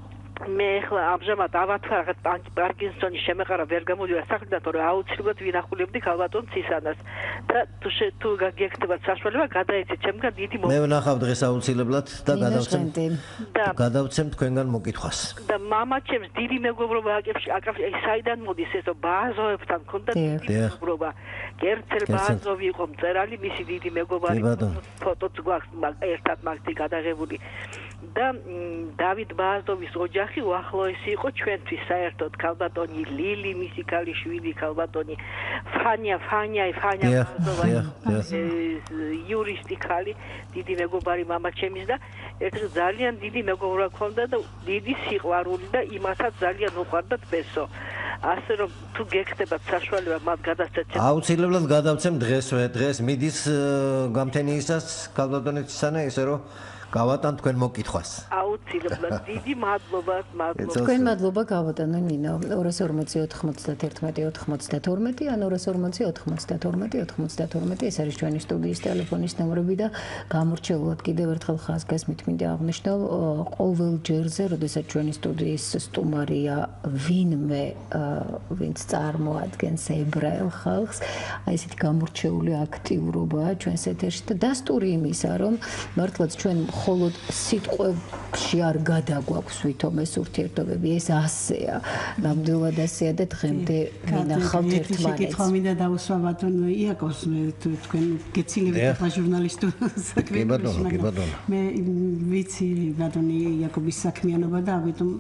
მე ახლა ამჟამად ავათქვა რაღაც პარკინსონის შემეყარა ვერ გამოდიოდა საქმიდან, თორე აუცილებლად ვინახულებდი ქალბატონ ცისანას და თუ თუ გაგიერთებათ საშუალება გადაეცეთ ჩემგან დიდი მე ვნახავ დღეს აუცილებლად და გადავცემ გადავცემ თქვენგან მოკითხვას და მამაჩემს დიდი მეგობრობა აკავშირებს საიდან მოდის ესო ბაზოებთან ქონდა დიდი მეგობრობა გერცელ ბაზოვი იყო მწერალი მისი დიდი მეგობარი ფოტოც გვაქვს ერთად მაგთი გადაღებული და დავით ბაზოვის ოჯახი უახლოესი იყო ჩვენთვის საერთოდ ქალბატონი ლილი მისი ქალიშვილი ქალბატონი ფანია ფანია ფანია ბაზოვა იურისტი ქალი დიდი მეგობარი მამაჩემის და ერთ ძალიან დიდი მეგობრობა ჰქონდა და დიდი სიყვარული და იმათაც ძალიან უყვარდათ ბესო ასე რომ თუ გეკეთებათ საშუალება მათ გადასცეთ აუცილებლად გადავცემ დღესვე დღეს მიდის გამთენიისას ქალბატონი ცისანა ისე რომ გავატან თქვენ მოკითხვას. აუცილებლად დიდი მადლობა, მადლობა. თქვენ მადლობა გავატანო ნინო. ორას ორმოცი ოთხმოცდაერთმეტი ოცდათორმეტი ან ორას ორმოცი ოთხმოცდათორმეტი ოცდათორმეტი ეს არის ჩვენი სტუდიის ტელეფონის ნომრები და გამორჩეულად კიდევ ერთხელ ხაზგასმით მინდა აღნიშნო ყოველ ჯერზე, როდესაც ჩვენი სტუდიის სტუმარია ვინმე ვინც წარმოადგენს ებრაელ ხალხს, აი ესეთი გამორჩეული აქტიურობაა ჩვენს ეთერში და დასტური იმისა, რომ მართლაც ჩვენ მხოლოდ სიტყვებში არ გადაგვაქვს ვითომ ეს ურთიერთობები ეს ასეა ნამდვილად ასეა და დღემდე მინახავთ ერთმანეთს შეკითხვა მინდა დავუსვა ბატონ იაკობს მე თქვენ გეცილებით ჟურნალისტურ საქმეებში მე ვიცი ბატონი იაკობის საქმიანობა და ამიტომ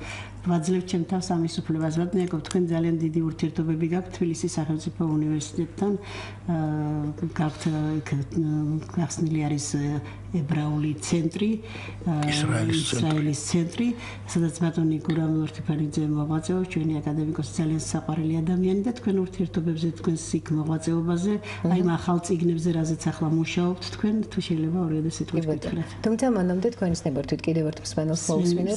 ვაძლევ ჩემ თავს ამის უფლებას ბატონ იაკობ თქვენ ძალიან დიდი ურთიერთობები გაქვთ თბილისის სახელმწიფო უნივერსიტეტთან გაქვთ გახსნილი არის ებრაული ცენტრი ისრაელის ცენტრი სადაც ბატონი გურამ ლორთიფანიძე მოღვაწეობს ჩვენი აკადემიკოსი ძალიან საყვარელი ადამიანი და თქვენ ურთიერთობებზე თქვენს იქ მოღვაწეობაზე აი ამ ახალ წიგნებზე რაზეც ახლა მუშაობთ თქვენ თუ შეიძლება ორიოდე სიტყვით გითხრათ თუმცა მანამდე თქვენის ნებართვით კიდევ ერთ მსმენელს მოვისმინეთ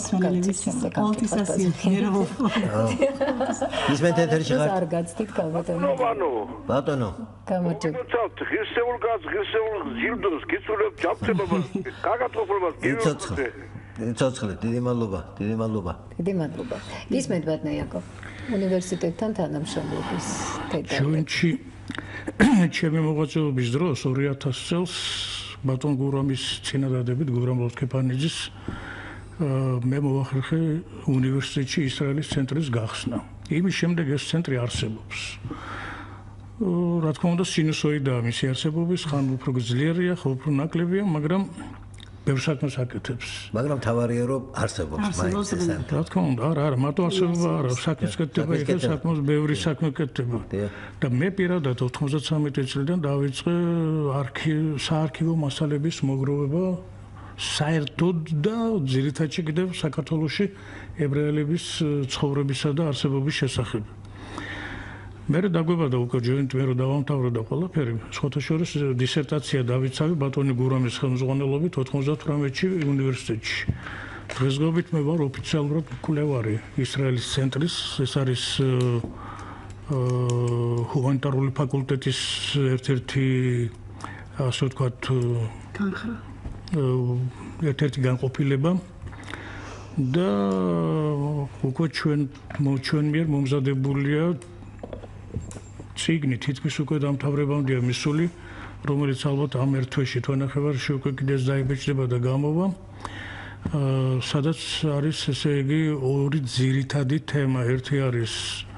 ისმენთ ეთერში ხარ არ გაცდით ქალბატონო ბატონო გამარჯობა ღირსეულ გაზ ღირსეულ ზილდოს გიცურებ ჯაბწებობას გაგატოფლებას გიცოცხლე გიცოცხლე დიდი მადლობა დიდი მადლობა დიდი მადლობა ისმენთ ბატონო იაკობ უნივერსიტეტთან თანამშრომლობის თეატრში ჩვენში ჩემი მოღვაწეობის დროს ორი ათასი წელს ბატონ გურამის წინადადებით გურამ ლორთქიფანიძის მე მოვახერხე უნივერსიტეტში ისრაელის ცენტრის გახსნა. იმის შემდეგ ეს ცენტრი არსებობს. რა თქმა უნდა, სინუსოიდაა მისი არსებობის, ხან უფრო ძლიერია, ხან უფრო ნაკლებია, მაგრამ ბევრ საქმეს აკეთებს. მაგრამ თავარია რომ არსებობს მაინც ეს ცენტრი. რა თქმა უნდა, არა, არა, მარტო არსებობა არა, საქმეს კეთდება, ეს საკმაოდ ბევრი საქმე კეთდება. და მე პირადად ოთხმოცდათსამეტი წლიდან დავიწყე საარქივო მასალების მოგროვება საერთოდ და ძირითადად კიდევ საქართველოში ებრაელების ცხოვრებისა და არსებობის შესახებ. მე დაგვებადა უკვე ჯოინტ მე რომ დავამთავრე და ყველაფერი, სხვათა შორის დისერტაცია დავიცავი ბატონი გურამის ხელმძღვანელობით ოთხმოცდათვრამეტში უნივერსიტეტში. დღესდღეობით მე ვარ ოფიციალურად მკვლევარი ისრაელის ცენტრის, ეს არის ჰუმანიტარული ფაკულტეტის ერთ-ერთი ასე ვთქვათ განხრა ერთ-ერთი განყოფილება და უკვე ჩვენ ჩვენ მიერ მომზადებულია ციგნი თითქმის უკვე დამთავრებამდეა მისული, რომელიც ალბათ ამ ერთ თვეში თვენახევარში უკვე კიდეც დაიბეჭდება და გამოვა. სადაც არის ესე იგი ორი ძირითადი თემა, ერთი არის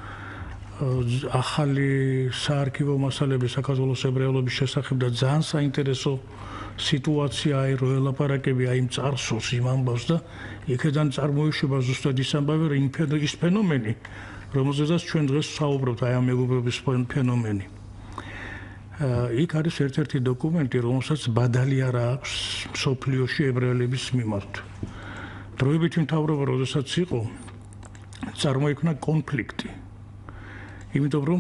ახალი საარქივო მასალები საქართველოს ებრაელობის შესახებ და ძალიან საინტერესო სიტუაცია აი რო ელაპარაკები აი იმ წარსულს იმ ამბავს და იქედან წარმოიშობა ზუსტად ის ამბავი რომ ის ფენომენი რომელზედაც ჩვენ დღეს ვსაუბრობთ, აი ამ მეგობრობის ფენომენი. იქ არის ერთ-ერთი დოკუმენტი, რომელსაც ბადალი არ აქვს მსოფლიოში ებრაელების მიმართ. დროებითი მთავრობა, როდესაც იყო, წარმოიქმნა კონფლიქტი. იმიტომ რომ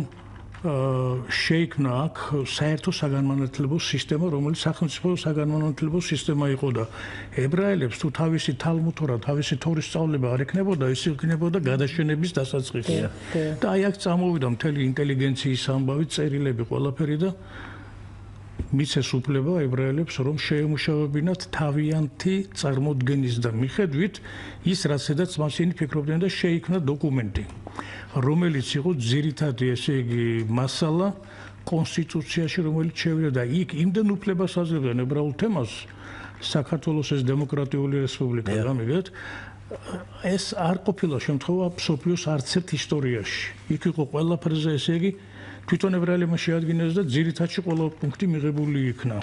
შეიქმნა აქ საერთო საგანმანათლებლო სისტემა, რომელიც სახელმწიფო საგანმანათლებლო სისტემა იყო და ებრაელებს თუ თავისი თალმუდ რა, თავისი თორის სწავლება არ ექნებოდა, ის იქნებოდა გადაშენების დასაწყისი. და აი აქ წამოვიდა მთელი ინტელიგენციის ამბავი, წერილები, ყველაფერი და მიცეს უფლება ებრაელებს, რომ შეემუშავებინათ თავიანთი წარმოდგენის და მიხედვით ის, რაცედაც მასინი ფიქრობდნენ და შეიქმნა დოკუმენტი, რომელიც იყო ძირითადი, ესე იგი, მასალა კონსტიტუციაში, რომელიც შევიდა და იქ იმდენ უფლებას აძლევდნენ ებრაულ თემას, საქართველოს ეს დემოკრატიული რესპუბლიკა, გამიგეთ, ეს არ ყოფილა შემთხვევა მსოფლიოს არც ერთ ისტორიაში. იქ იყო ყველაფერზე, ესე იგი, თვითონ ებრაელებმა შეადგინეს და ძირითადში ყველა პუნქტი მიღებული იქნა.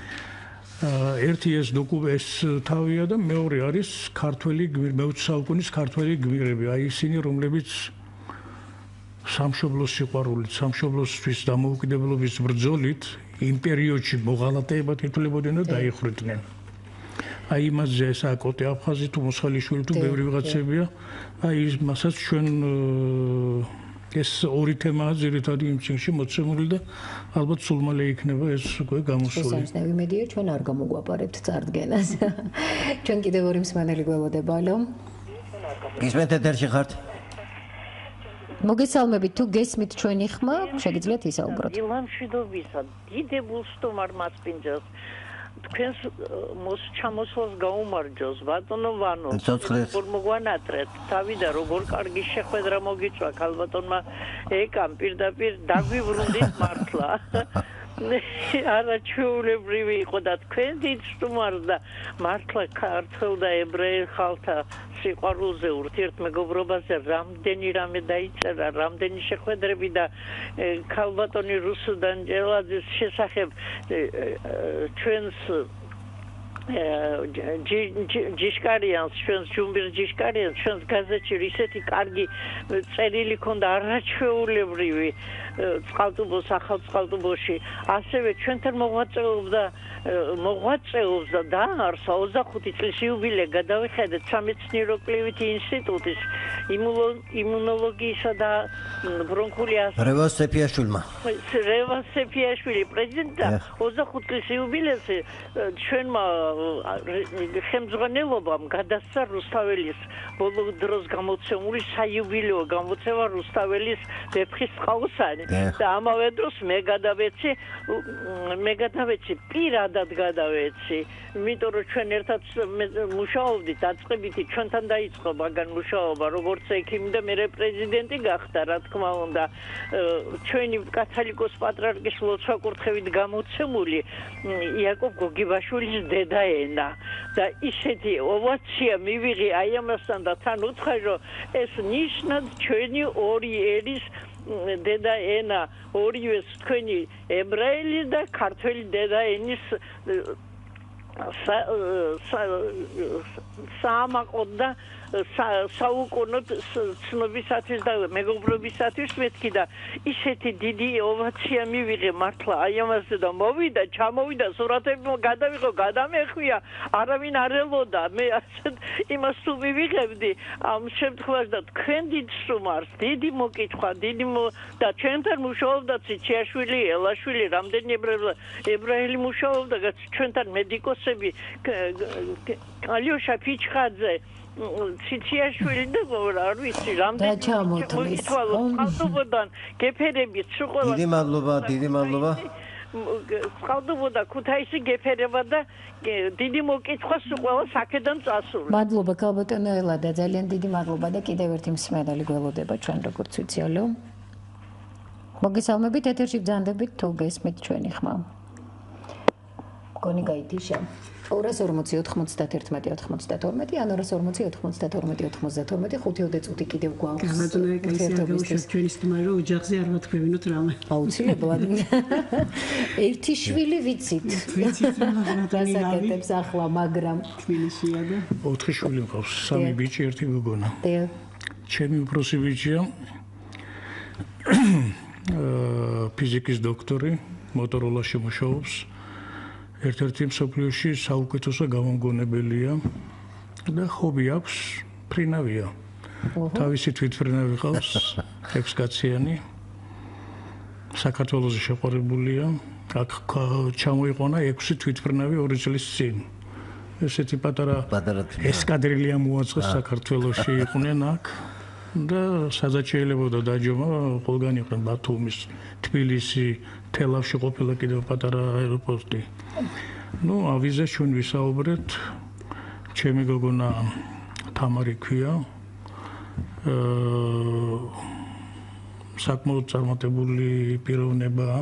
ერთი ეს დოკუმენტი თავია და მეორე არის ქართველი მეოცე საუკუნის ქართველი გმირები, აი ისინი, რომლებიც სამშობლოს სიყვარულით, სამშობლოსთვის დამოუკიდებლობის ბრძოლით იმ პერიოდში მოღალატეებად ითვლებოდნენ და დაიხვრიტნენ. აი იმაზე ეს აკოტე აფხაზი თუ მოსხალიშვილი თუ ბევრი ვიღაცებია, აი მასაც ჩვენ ეს ორი თემაა ძირითადი იმ წიგნში მოცემული და ალბათ სულ მალე იქნება ეს უკვე გამოსული. შესაძლოა იმედია ჩვენ არ გამოგვაპარებთ წარდგენას. ჩვენ კიდევ ორი მსმენელი გველოდება, ალო. გისმენთ ეთერში ხართ? მოგესალმებით, თუ გესმით ჩვენი ხმა, შეგიძლიათ ისაუბროთ. დილამშვიდობისა, დიდებულ სტუმარ მასპინძელს. თქვენს ჩამოსვლას გაუმარჯოს, ბატონო ვანო. როგორ მოგვანატრეთ, თავი და როგორ კარგი შეხვედრა მოგიწვა ქალბატონმა ეკამ პირდაპირ დაგვიბრუნდით მართლა. არაჩვეულებრივი იყო და თქვენ დიდ სტუმარს და მართლა ქართულ და ებრაელ ხალხთა სიყვარულზე, ურთიერთმეგობრობაზე რამდენი რამე დაიწერა, რამდენი შეხვედრები და ქალბატონი რუსუდან ჯელაძის შესახებ ჩვენს ჯიშკარიანს, ჩვენს ჯუმბირ ჯიშკარიანს, ჩვენს გაზეთში ისეთი კარგი წერილი ქონდა არაჩვეულებრივი წყალტუბოს, ახალ წყალტუბოში, ასევე ჩვენთან მოღვაწეობდა მოღვაწეობს და დაარსა ოცდახუთი წლის იუბილე გადავიხედეთ სამეცნიერო კვლევითი ინსტიტუტის იმუნოლოგიისა და ბრონქული რევაზ სეფიაშვილმა რევაზ სეფიაშვილი პრეზიდენტა ოცდახუთი წლის იუბილეზე ჩვენმა ხელმძღვანელობამ გადასცა რუსთაველის ბოლო დროს გამოცემული საიუბილეო გამოცემა რუსთაველის ვეფხის წყალოსანი და ამავე დროს მე გადავეცი მე გადავეცი პირადად გადავეცი იმიტომ რომ ჩვენ ერთად მუშაობდით დაწყებითი ჩვენთან დაიწყო მაგან მუშაობა როგორც ექიმი და მე პრეზიდენტი გახდა რა თქმა უნდა ჩვენი კათოლიკოს პატრიარქის ლოცვა-კურთხევით გამოცემული იაკობ გოგიბაშვილის დედაენა და ისეთი ოვაცია მივიღე აი ამასთან და თან უცხარი რომ ეს ნიშნად ჩვენი ორი ერის დედაენა ორივე თქვენი ებრაელი და ქართველი დედაენის საამაყო და საუკუნო ცნობისათვის და მეგობრობისათვის მეთქი და ისეთი დიდი ოვაცია მივიღე მართლა აი ამაზე და მოვიდა ჩამოვიდა სურათები გადავიღო გადამეხვია არავინ არ ელოდა მე ასეთ იმას თუ მივიღებდი ამ შემთხვევაში და თქვენ დიდ სტუმარს დიდი მოკითხვა დიდი და ჩვენთან მუშაობდა ციჩიაშვილი ელაშვილი რამდენი ებრაელი მუშაობდა ჩვენთან მედიკოსები ალიოშა ფიჩხაძე ციჩიაშვილი და არ ვიცი რამდენი წყალტუბოდან გეფერებით სულ დიდი მადლობა დიდი მადლობა წყალტუბოდა ქუთაისი გეფერება და დიდი მოკითხვა სულ ყველა აქედან წასული მადლობა ქალბატონო ელადა ძალიან დიდი მადლობა და კიდევ ერთი მსმენელი გველოდება ჩვენ როგორც ვიცი ალო მოგესალმებით ეთერში ბრძანდებით თუ გესმით ჩვენი ხმა მგონი გაითიშა ორას ორმოცი ოთხმოცდაერთმეტი ოცდათორმეტი ან ორას ორმოცი ოთხმოცდათორმეტი ოცდათორმეტი ხუთი ოდე წუთი კიდევ გვაქვს გამადლობა კაისიაგაუშეს ჩვენი სტუმარი რომ ოჯახზე არ ვათქვევინოთ რამე აუცილებლად ერთი შვილი ვიცით ვიცით რომ დასაკეთებს ახლა მაგრამ თბილისია და ოთხი შვილი მყავს სამი ბიჭი ერთი გოგონა დიახ ჩემი უფროსი ბიჭია ფიზიკის დოქტორი, მოტოროლაში მუშაობს. ერთ-ერთი მსოფლიოში საუკეთესო გამომგონებელია და ჰობი აქვს ფრინავია. თავისი თვითფრინავი ყავს, ექვსკაციანი. საქართველოს შეყვარებულია. აქ ჩამოიყვანა ექვსი თვითფრინავი ორი წლის წინ. ესეთი პატარა ესკადრილია მოაწყეს საქართველოში იყვნენ აქ და სადაც შეიძლებოდა დაჯომა ყველგან იყვნენ ბათუმის, თბილისი, თელავში ყოფილა კიდევ პატარა აეროპორტი. ნუ ავიზეს ჩვენ ვისაუბრეთ, ჩემი გოგონა თამარი ქვია. აა საკმაოდ წარმატებული პიროვნებაა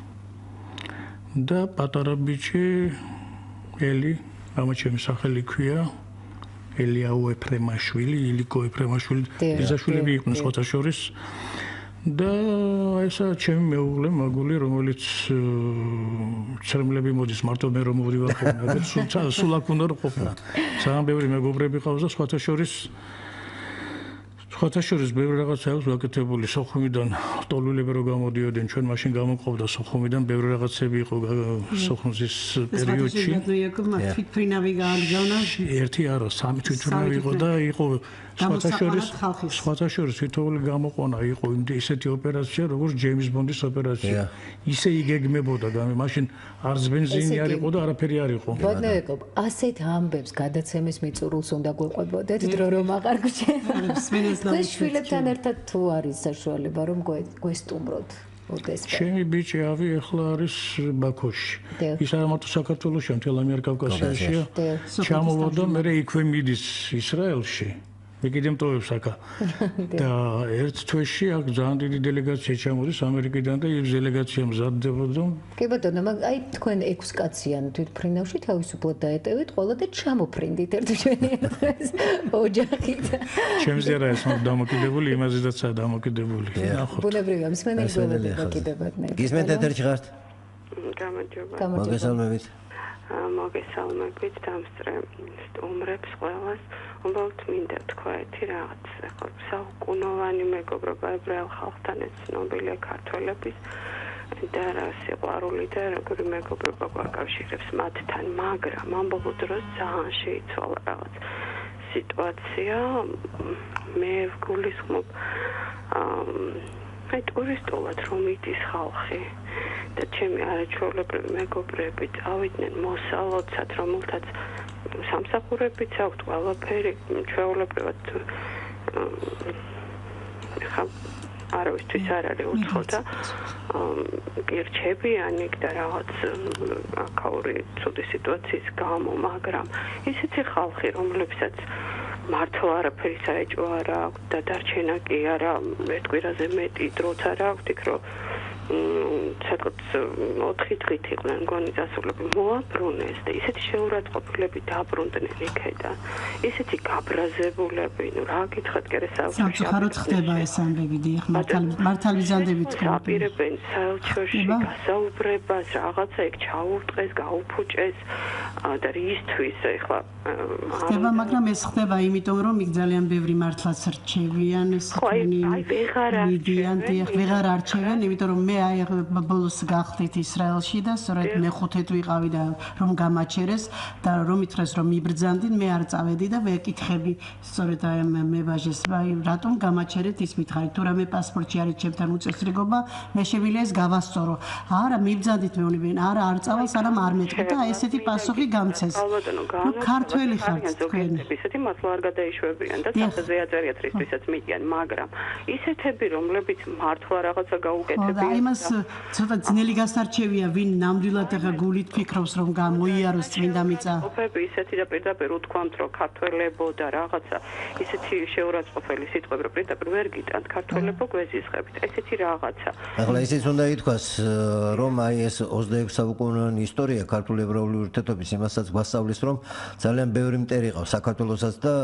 და პატარა ბიჭი ელი, ამა ჩემი სახელი ქვია ელიაუ ეფრემაშვილი, ილიკო ეფრემაშვილი, ბიძაშვილები იყვნენ სხვათა შორის და ესა ჩემი მეუღლე მაგული, რომელიც ცრემლები მოდის, მარტო მე რომ მოვდივარ ხოლმე, სულ სულ აქ უნდა რომ ყოფნა. ძალიან ბევრი მეგობრები ყავს და სხვათა შორის სხვათა შორის ბევრი რაღაცა აქვს გაკეთებული სოხუმიდან, ტოლვილები რო გამოდიოდნენ, ჩვენ მაშინ გამოყავდა სოხუმიდან ბევრი რაღაცები იყო სოხუმის პერიოდში. თვითფრინავი გააგზავნა. ერთი არა, სამი თვითფრინავი იყო და იყო სხვათა შორის სხვათა შორის თვითოული გამოყვანა იყო ისეთი ოპერაცია, როგორც ჯეიმს ბონდის ოპერაცია. ისე იგეგმებოდა, მაშინ არც ბენზინი არ იყო და არაფერი არ იყო. ბოდნეიკო, ასეთ ამბებს გადაცემის მიწურულს უნდა გვეყვებოდეთ, დრო რომ აღარ გჩვენებს. ეს შვილებთან ერთად თუ არის საშუალება რომ გვესტუმროთ ოდესმე. ჩემი ბიჭი ავი ახლა არის ბაქოში. ის არ მარტო საქართველოსია, მთელ ამიერკავკასიაშია. ჩამოვოდა, მე იქვე მიდის ისრაელში. მე კიდე მტოვებს აქა. და ერთ თვეში აქ ძალიან დიდი დელეგაცია ჩამოდის ამერიკიდან და ის დელეგაცია მზადდებოდა. კი ბატონო, მაგრამ აი თქვენ ექვს კაციან თვითფრინავში თავისუფლად დაეტევით ყველა და ჩამოფრინდით ერთ-ჩვენი ეს ოჯახით. ჩემზე არა ეს დამოკიდებული, იმაზედაცაა დამოკიდებული. ბუნებრივია, მსმენელი გველოდება კიდე ბატონო. გისმენთ ეთერში ხართ? გამარჯობა. მოგესალმებით. მოგესალმებით დამსწრე სტუმრებს ყველას. უბრალოდ მინდა თქვა ერთი რაღაც, ახლა საუკუნოვანი მეგობრობა ებრაელ ხალხთან ეს ცნობილია ქართველების და რა სიყვარული და როგორი მეგობრობა გვაკავშირებს მათთან, მაგრამ ამ ბოლო დროს ძალიან შეიცვალა რაღაც სიტუაცია. მე ვგულისხმობ აი ტურისტულად რომ იდის ხალხი და ჩემი არაჩვეულებრივი მეგობრები წავიდნენ მოსალოცად, რომელთაც სამსახურებიც აქვთ ყველაფერი ჩვეულებრივად ხა არავისთვის არ არის უცხო და პირჩებიანი და რაღაც აქაური ცუდი სიტუაციის გამო, მაგრამ ისეთი ხალხი, რომლებსაც მართლა არაფერი საეჭვო არ აქვს და დარჩენა კი არა ერთ კვირაზე მეტი დროც არ აქვს, იქ რომ საკუთრ ოთხი დღით იყვნენ გონი დასავლები მოაბრუნეს და ისეთი შეურაცხყოფილები დაბრუნდნენ იქიდან, ისეთი გაბრაზებულები, ნუ რა გითხრათ კი არა სამწუხაროდ ხდება ეს ამბები, დიახ, მართალ ვიზანდებით თქვენ. აპირებენ საელჩოში გასაუბრებას, რაღაცა იქ ჩაურტყეს, გაუფუჭეს და რისთვის ეხლა ხდება, მაგრამ ეს ხდება იმიტომ რომ იქ ძალიან ბევრი მართლაც რჩევიან ეს თქვენი მიდიან, დიახ, ვეღარ არჩევენ, იმიტომ რომ მე აი ბოლოს გახდით ისრაელში და სწორედ მეხუთედ ვიყავი და რომ გამაჩერეს და რომ ითხრეს რომ მიბრძანდინ, მე არ წავედი და ვეკითხები სწორედ აი მე ვაჟეს, აი რატომ გამაჩერეთ ის მითხარი, თუ რამე პასპორტში არის ჩემთან უწესრიგობა, მე შემიძლია ეს გავასწორო. არა, მიბრძანდით მეუბნებიან, არა, არ წავალ, სანამ არ მეტყვი და ესეთი პასუხი გამცეს. ნუ ქართველი ხართ თქვენ. ისეთი მართლა არ გადაიშვებიან და საფაზე აწერიათ რისთვისაც მიდიან, მაგრამ ისეთები, რომლებიც მართლა რაღაცა გაუკეთებიან იმას ცოტა ძნელი გასარჩევია, ვინ ნამდვილად ახლა გულით ფიქრობს რომ გამოიაროს წმინდა მიწა. ოფები ისეთი და პირდაპირ უთქვამთ რომ ქართველებო და რაღაცა ისეთი შეურაცხყოფელი სიტყვები რომ პირდაპირ ვერ გიტანთ ქართველებო გვეზიზღებით. ესეთი რაღაცა. ახლა ისიც უნდა ითქვას რომ აი ეს ოცდაექვსი საუკუნოვანი ისტორია ქართულ-ებრაული ურთიერთობის იმასაც გვასწავლის რომ ძალიან ბევრი მტერი ყავს საქართველოსაც და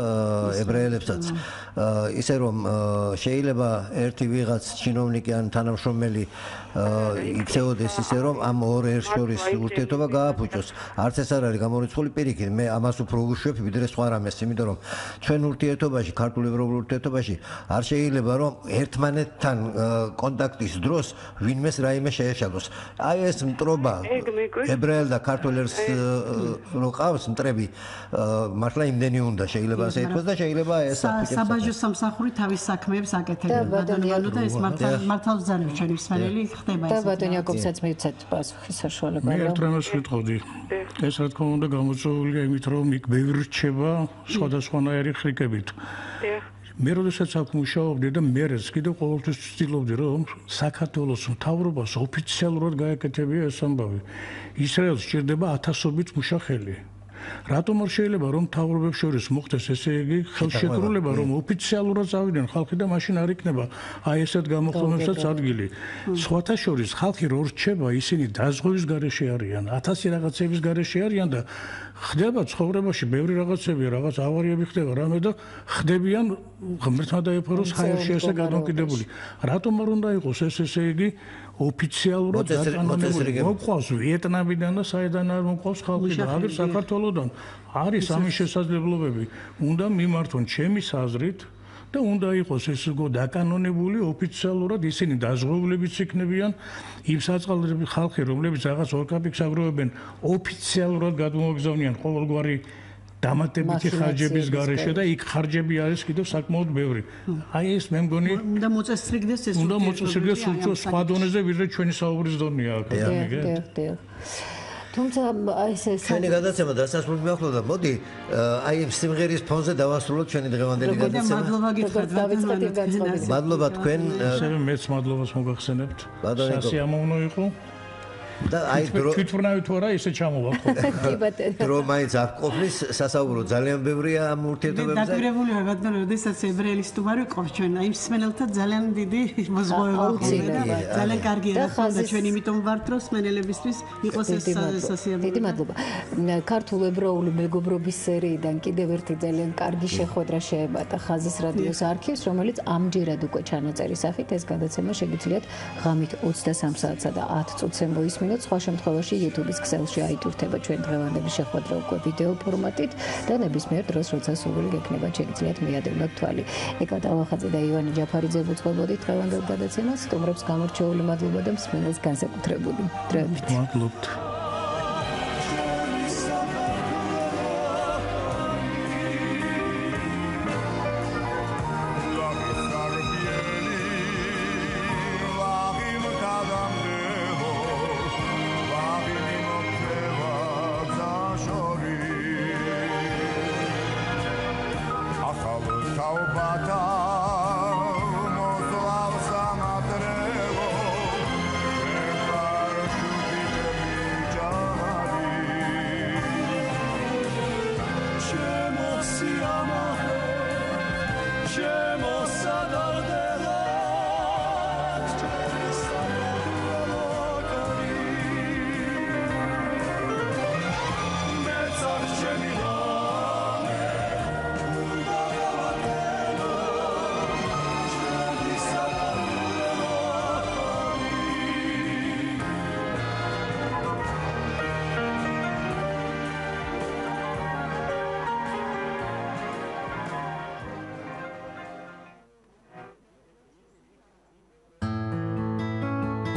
ებრაელებსაც. ისე რომ შეიძლება ერთი ვიღაც ჩინოვნიკი ან თანამშრომელი იწეოდეს ისე რომ ამ ორ ერს შორის ურთიერთობა გააფუჭოს. არც ეს არ არის გამორიცხული პირიქით, მე ამას უფრო უშვებ ვიდრე სხვა რამეს, იმიტომ რომ ჩვენ ურთიერთობაში, ქართულ ევროპულ ურთიერთობაში არ შეიძლება რომ ერთმანეთთან კონტაქტის დროს ვინმეს რაიმე შეეშალოს. აი ეს მტრობა ებრაელ და ქართულ ერს რო ყავს მტრები, მართლა იმდენი უნდა შეიძლება ასე ითქვას და შეიძლება ეს საბაჟო სამსახური თავის საქმეებს აკეთებდა ბატონო და ეს მართალ ზარებს ჩვენი მსმენელი ხდება ეს. და ბატონ იაკობსაც მიცეთ პასუხის საშუალება. მე ერთ რამას ვიტყოდი. ეს რა თქმა უნდა გამოწვეულია იმით, რომ იქ ბევრი რჩება სხვადასხვანაირი ხრიკებით. მე როდესაც აქ მუშაობდი და მერეც კიდევ ყოველთვის ვცდილობდი, რომ საქართველოს მთავრობას ოფიციალურად გაეკეთებია ეს ამბავი. ისრაელს სჭირდება ათასობით მუშახელი. რატომ არ შეიძლება რომ მთავრობებს შორის მოხდეს ესე იგი ხელშეკრულება, რომ ოფიციალურად წავიდნენ ხალხი და მაშინ არ იქნება აი ესეთ გამოხმობებსაც ადგილი. სხვათა შორის ხალხი რო რჩება, ისინი დაზღვევის გარეშე არიან, ათასი რაღაცების გარეშე არიან და ხდება ცხოვრებაში ბევრი რაღაცები, რაღაც ავარიები ხდება, რამე და ხდებიან ღმერთმა დაეფაროს ჰაერში ესე გადამოკიდებული. რატომ არ უნდა იყოს ეს ესე იგი ოფიციალურად დაკანონებული? მოყავს ვიეტნამიდან და საიდან არ მოყავს ხალხი და აგერ საქართველოსდან არის ამის შესაძლებლობები. უნდა მიმართონ ჩემის აზრით და უნდა იყოს ეს დაკანონებული ოფიციალურად, ისინი დაზღვევლებიც იქნებიან იმ საწყალდები ხალხი, რომლებიც რაღაც ორკაპიკს აგროვებენ, ოფიციალურად გადმოაგზავნიან ყოველგვარი დამატებითი ხარჯების გარეშე და იქ ხარჯები არის კიდევ საკმაოდ ბევრი. აი ეს მე მგონი უნდა მოწესრიგდეს ეს უნდა მოწესრიგდეს სულ სხვა დონეზე, ვიდრე ჩვენი საუბრის დონეა აქ. თუმცა აი ეს ჩვენი გადაცემა დასასრულს მიახლოვდა. მოდი აი ამ სიმღერის ფონზე დავასრულოთ ჩვენი დღევანდელი გადაცემა. მადლობა გითხრათ ბატონო. მადლობა თქვენ. მეც მადლობას მოგახსენებთ. სასიამოვნო იყო. და აი დრო თვითმფრინავი თუ არა ისე ჩამოვა ხო? კი ბატონო. დრო მაინც არ ყოფნის სასაუბრო ძალიან ბევრია ამ ურთიერთობებზე. დაკვრებული ვარ ბატონო, როდესაც ებრაელი სტუმარი ყავს ჩვენ, აი მსმენელთა ძალიან დიდი მოზღვეობა ხდება. ძალიან კარგია რა ხონდა ჩვენ, იმიტომ ვართ რომ მსმენელებისთვის იყოს ეს სასიამოვნო. დიდი მადლობა. ქართულ ებრაული მეგობრობის სერიიდან კიდევ ერთი ძალიან კარგი შეხვედრა შეებატა ხაზის რადიოს არქივს, რომელიც ამჯერად უკვე ჩანაწერის სახით ეს გადაცემა შეგიძლიათ ღამით ოცდასამ საათსა და ათ წუთზე მოისმინოთ. სხვა შემთხვევაში YouTube-ის ქსელში აიტვირთება ჩვენ დღევანდელი შეხვედრა უკვე ვიდეო ფორმატით და ნებისმიერ დროს როცა სურვილი გექნება შეგიძლიათ მიადევნოთ თვალი. ეკა ტავახაძე და ივანე ჯაფარიძე უწყობოდით დღევანდელ გადაცემას. სტუმრებს გამორჩეული მადლობა და მსმენელს განსაკუთრებული. დროებით. მადლობთ.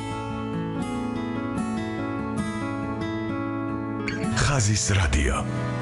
ხაზის რადიო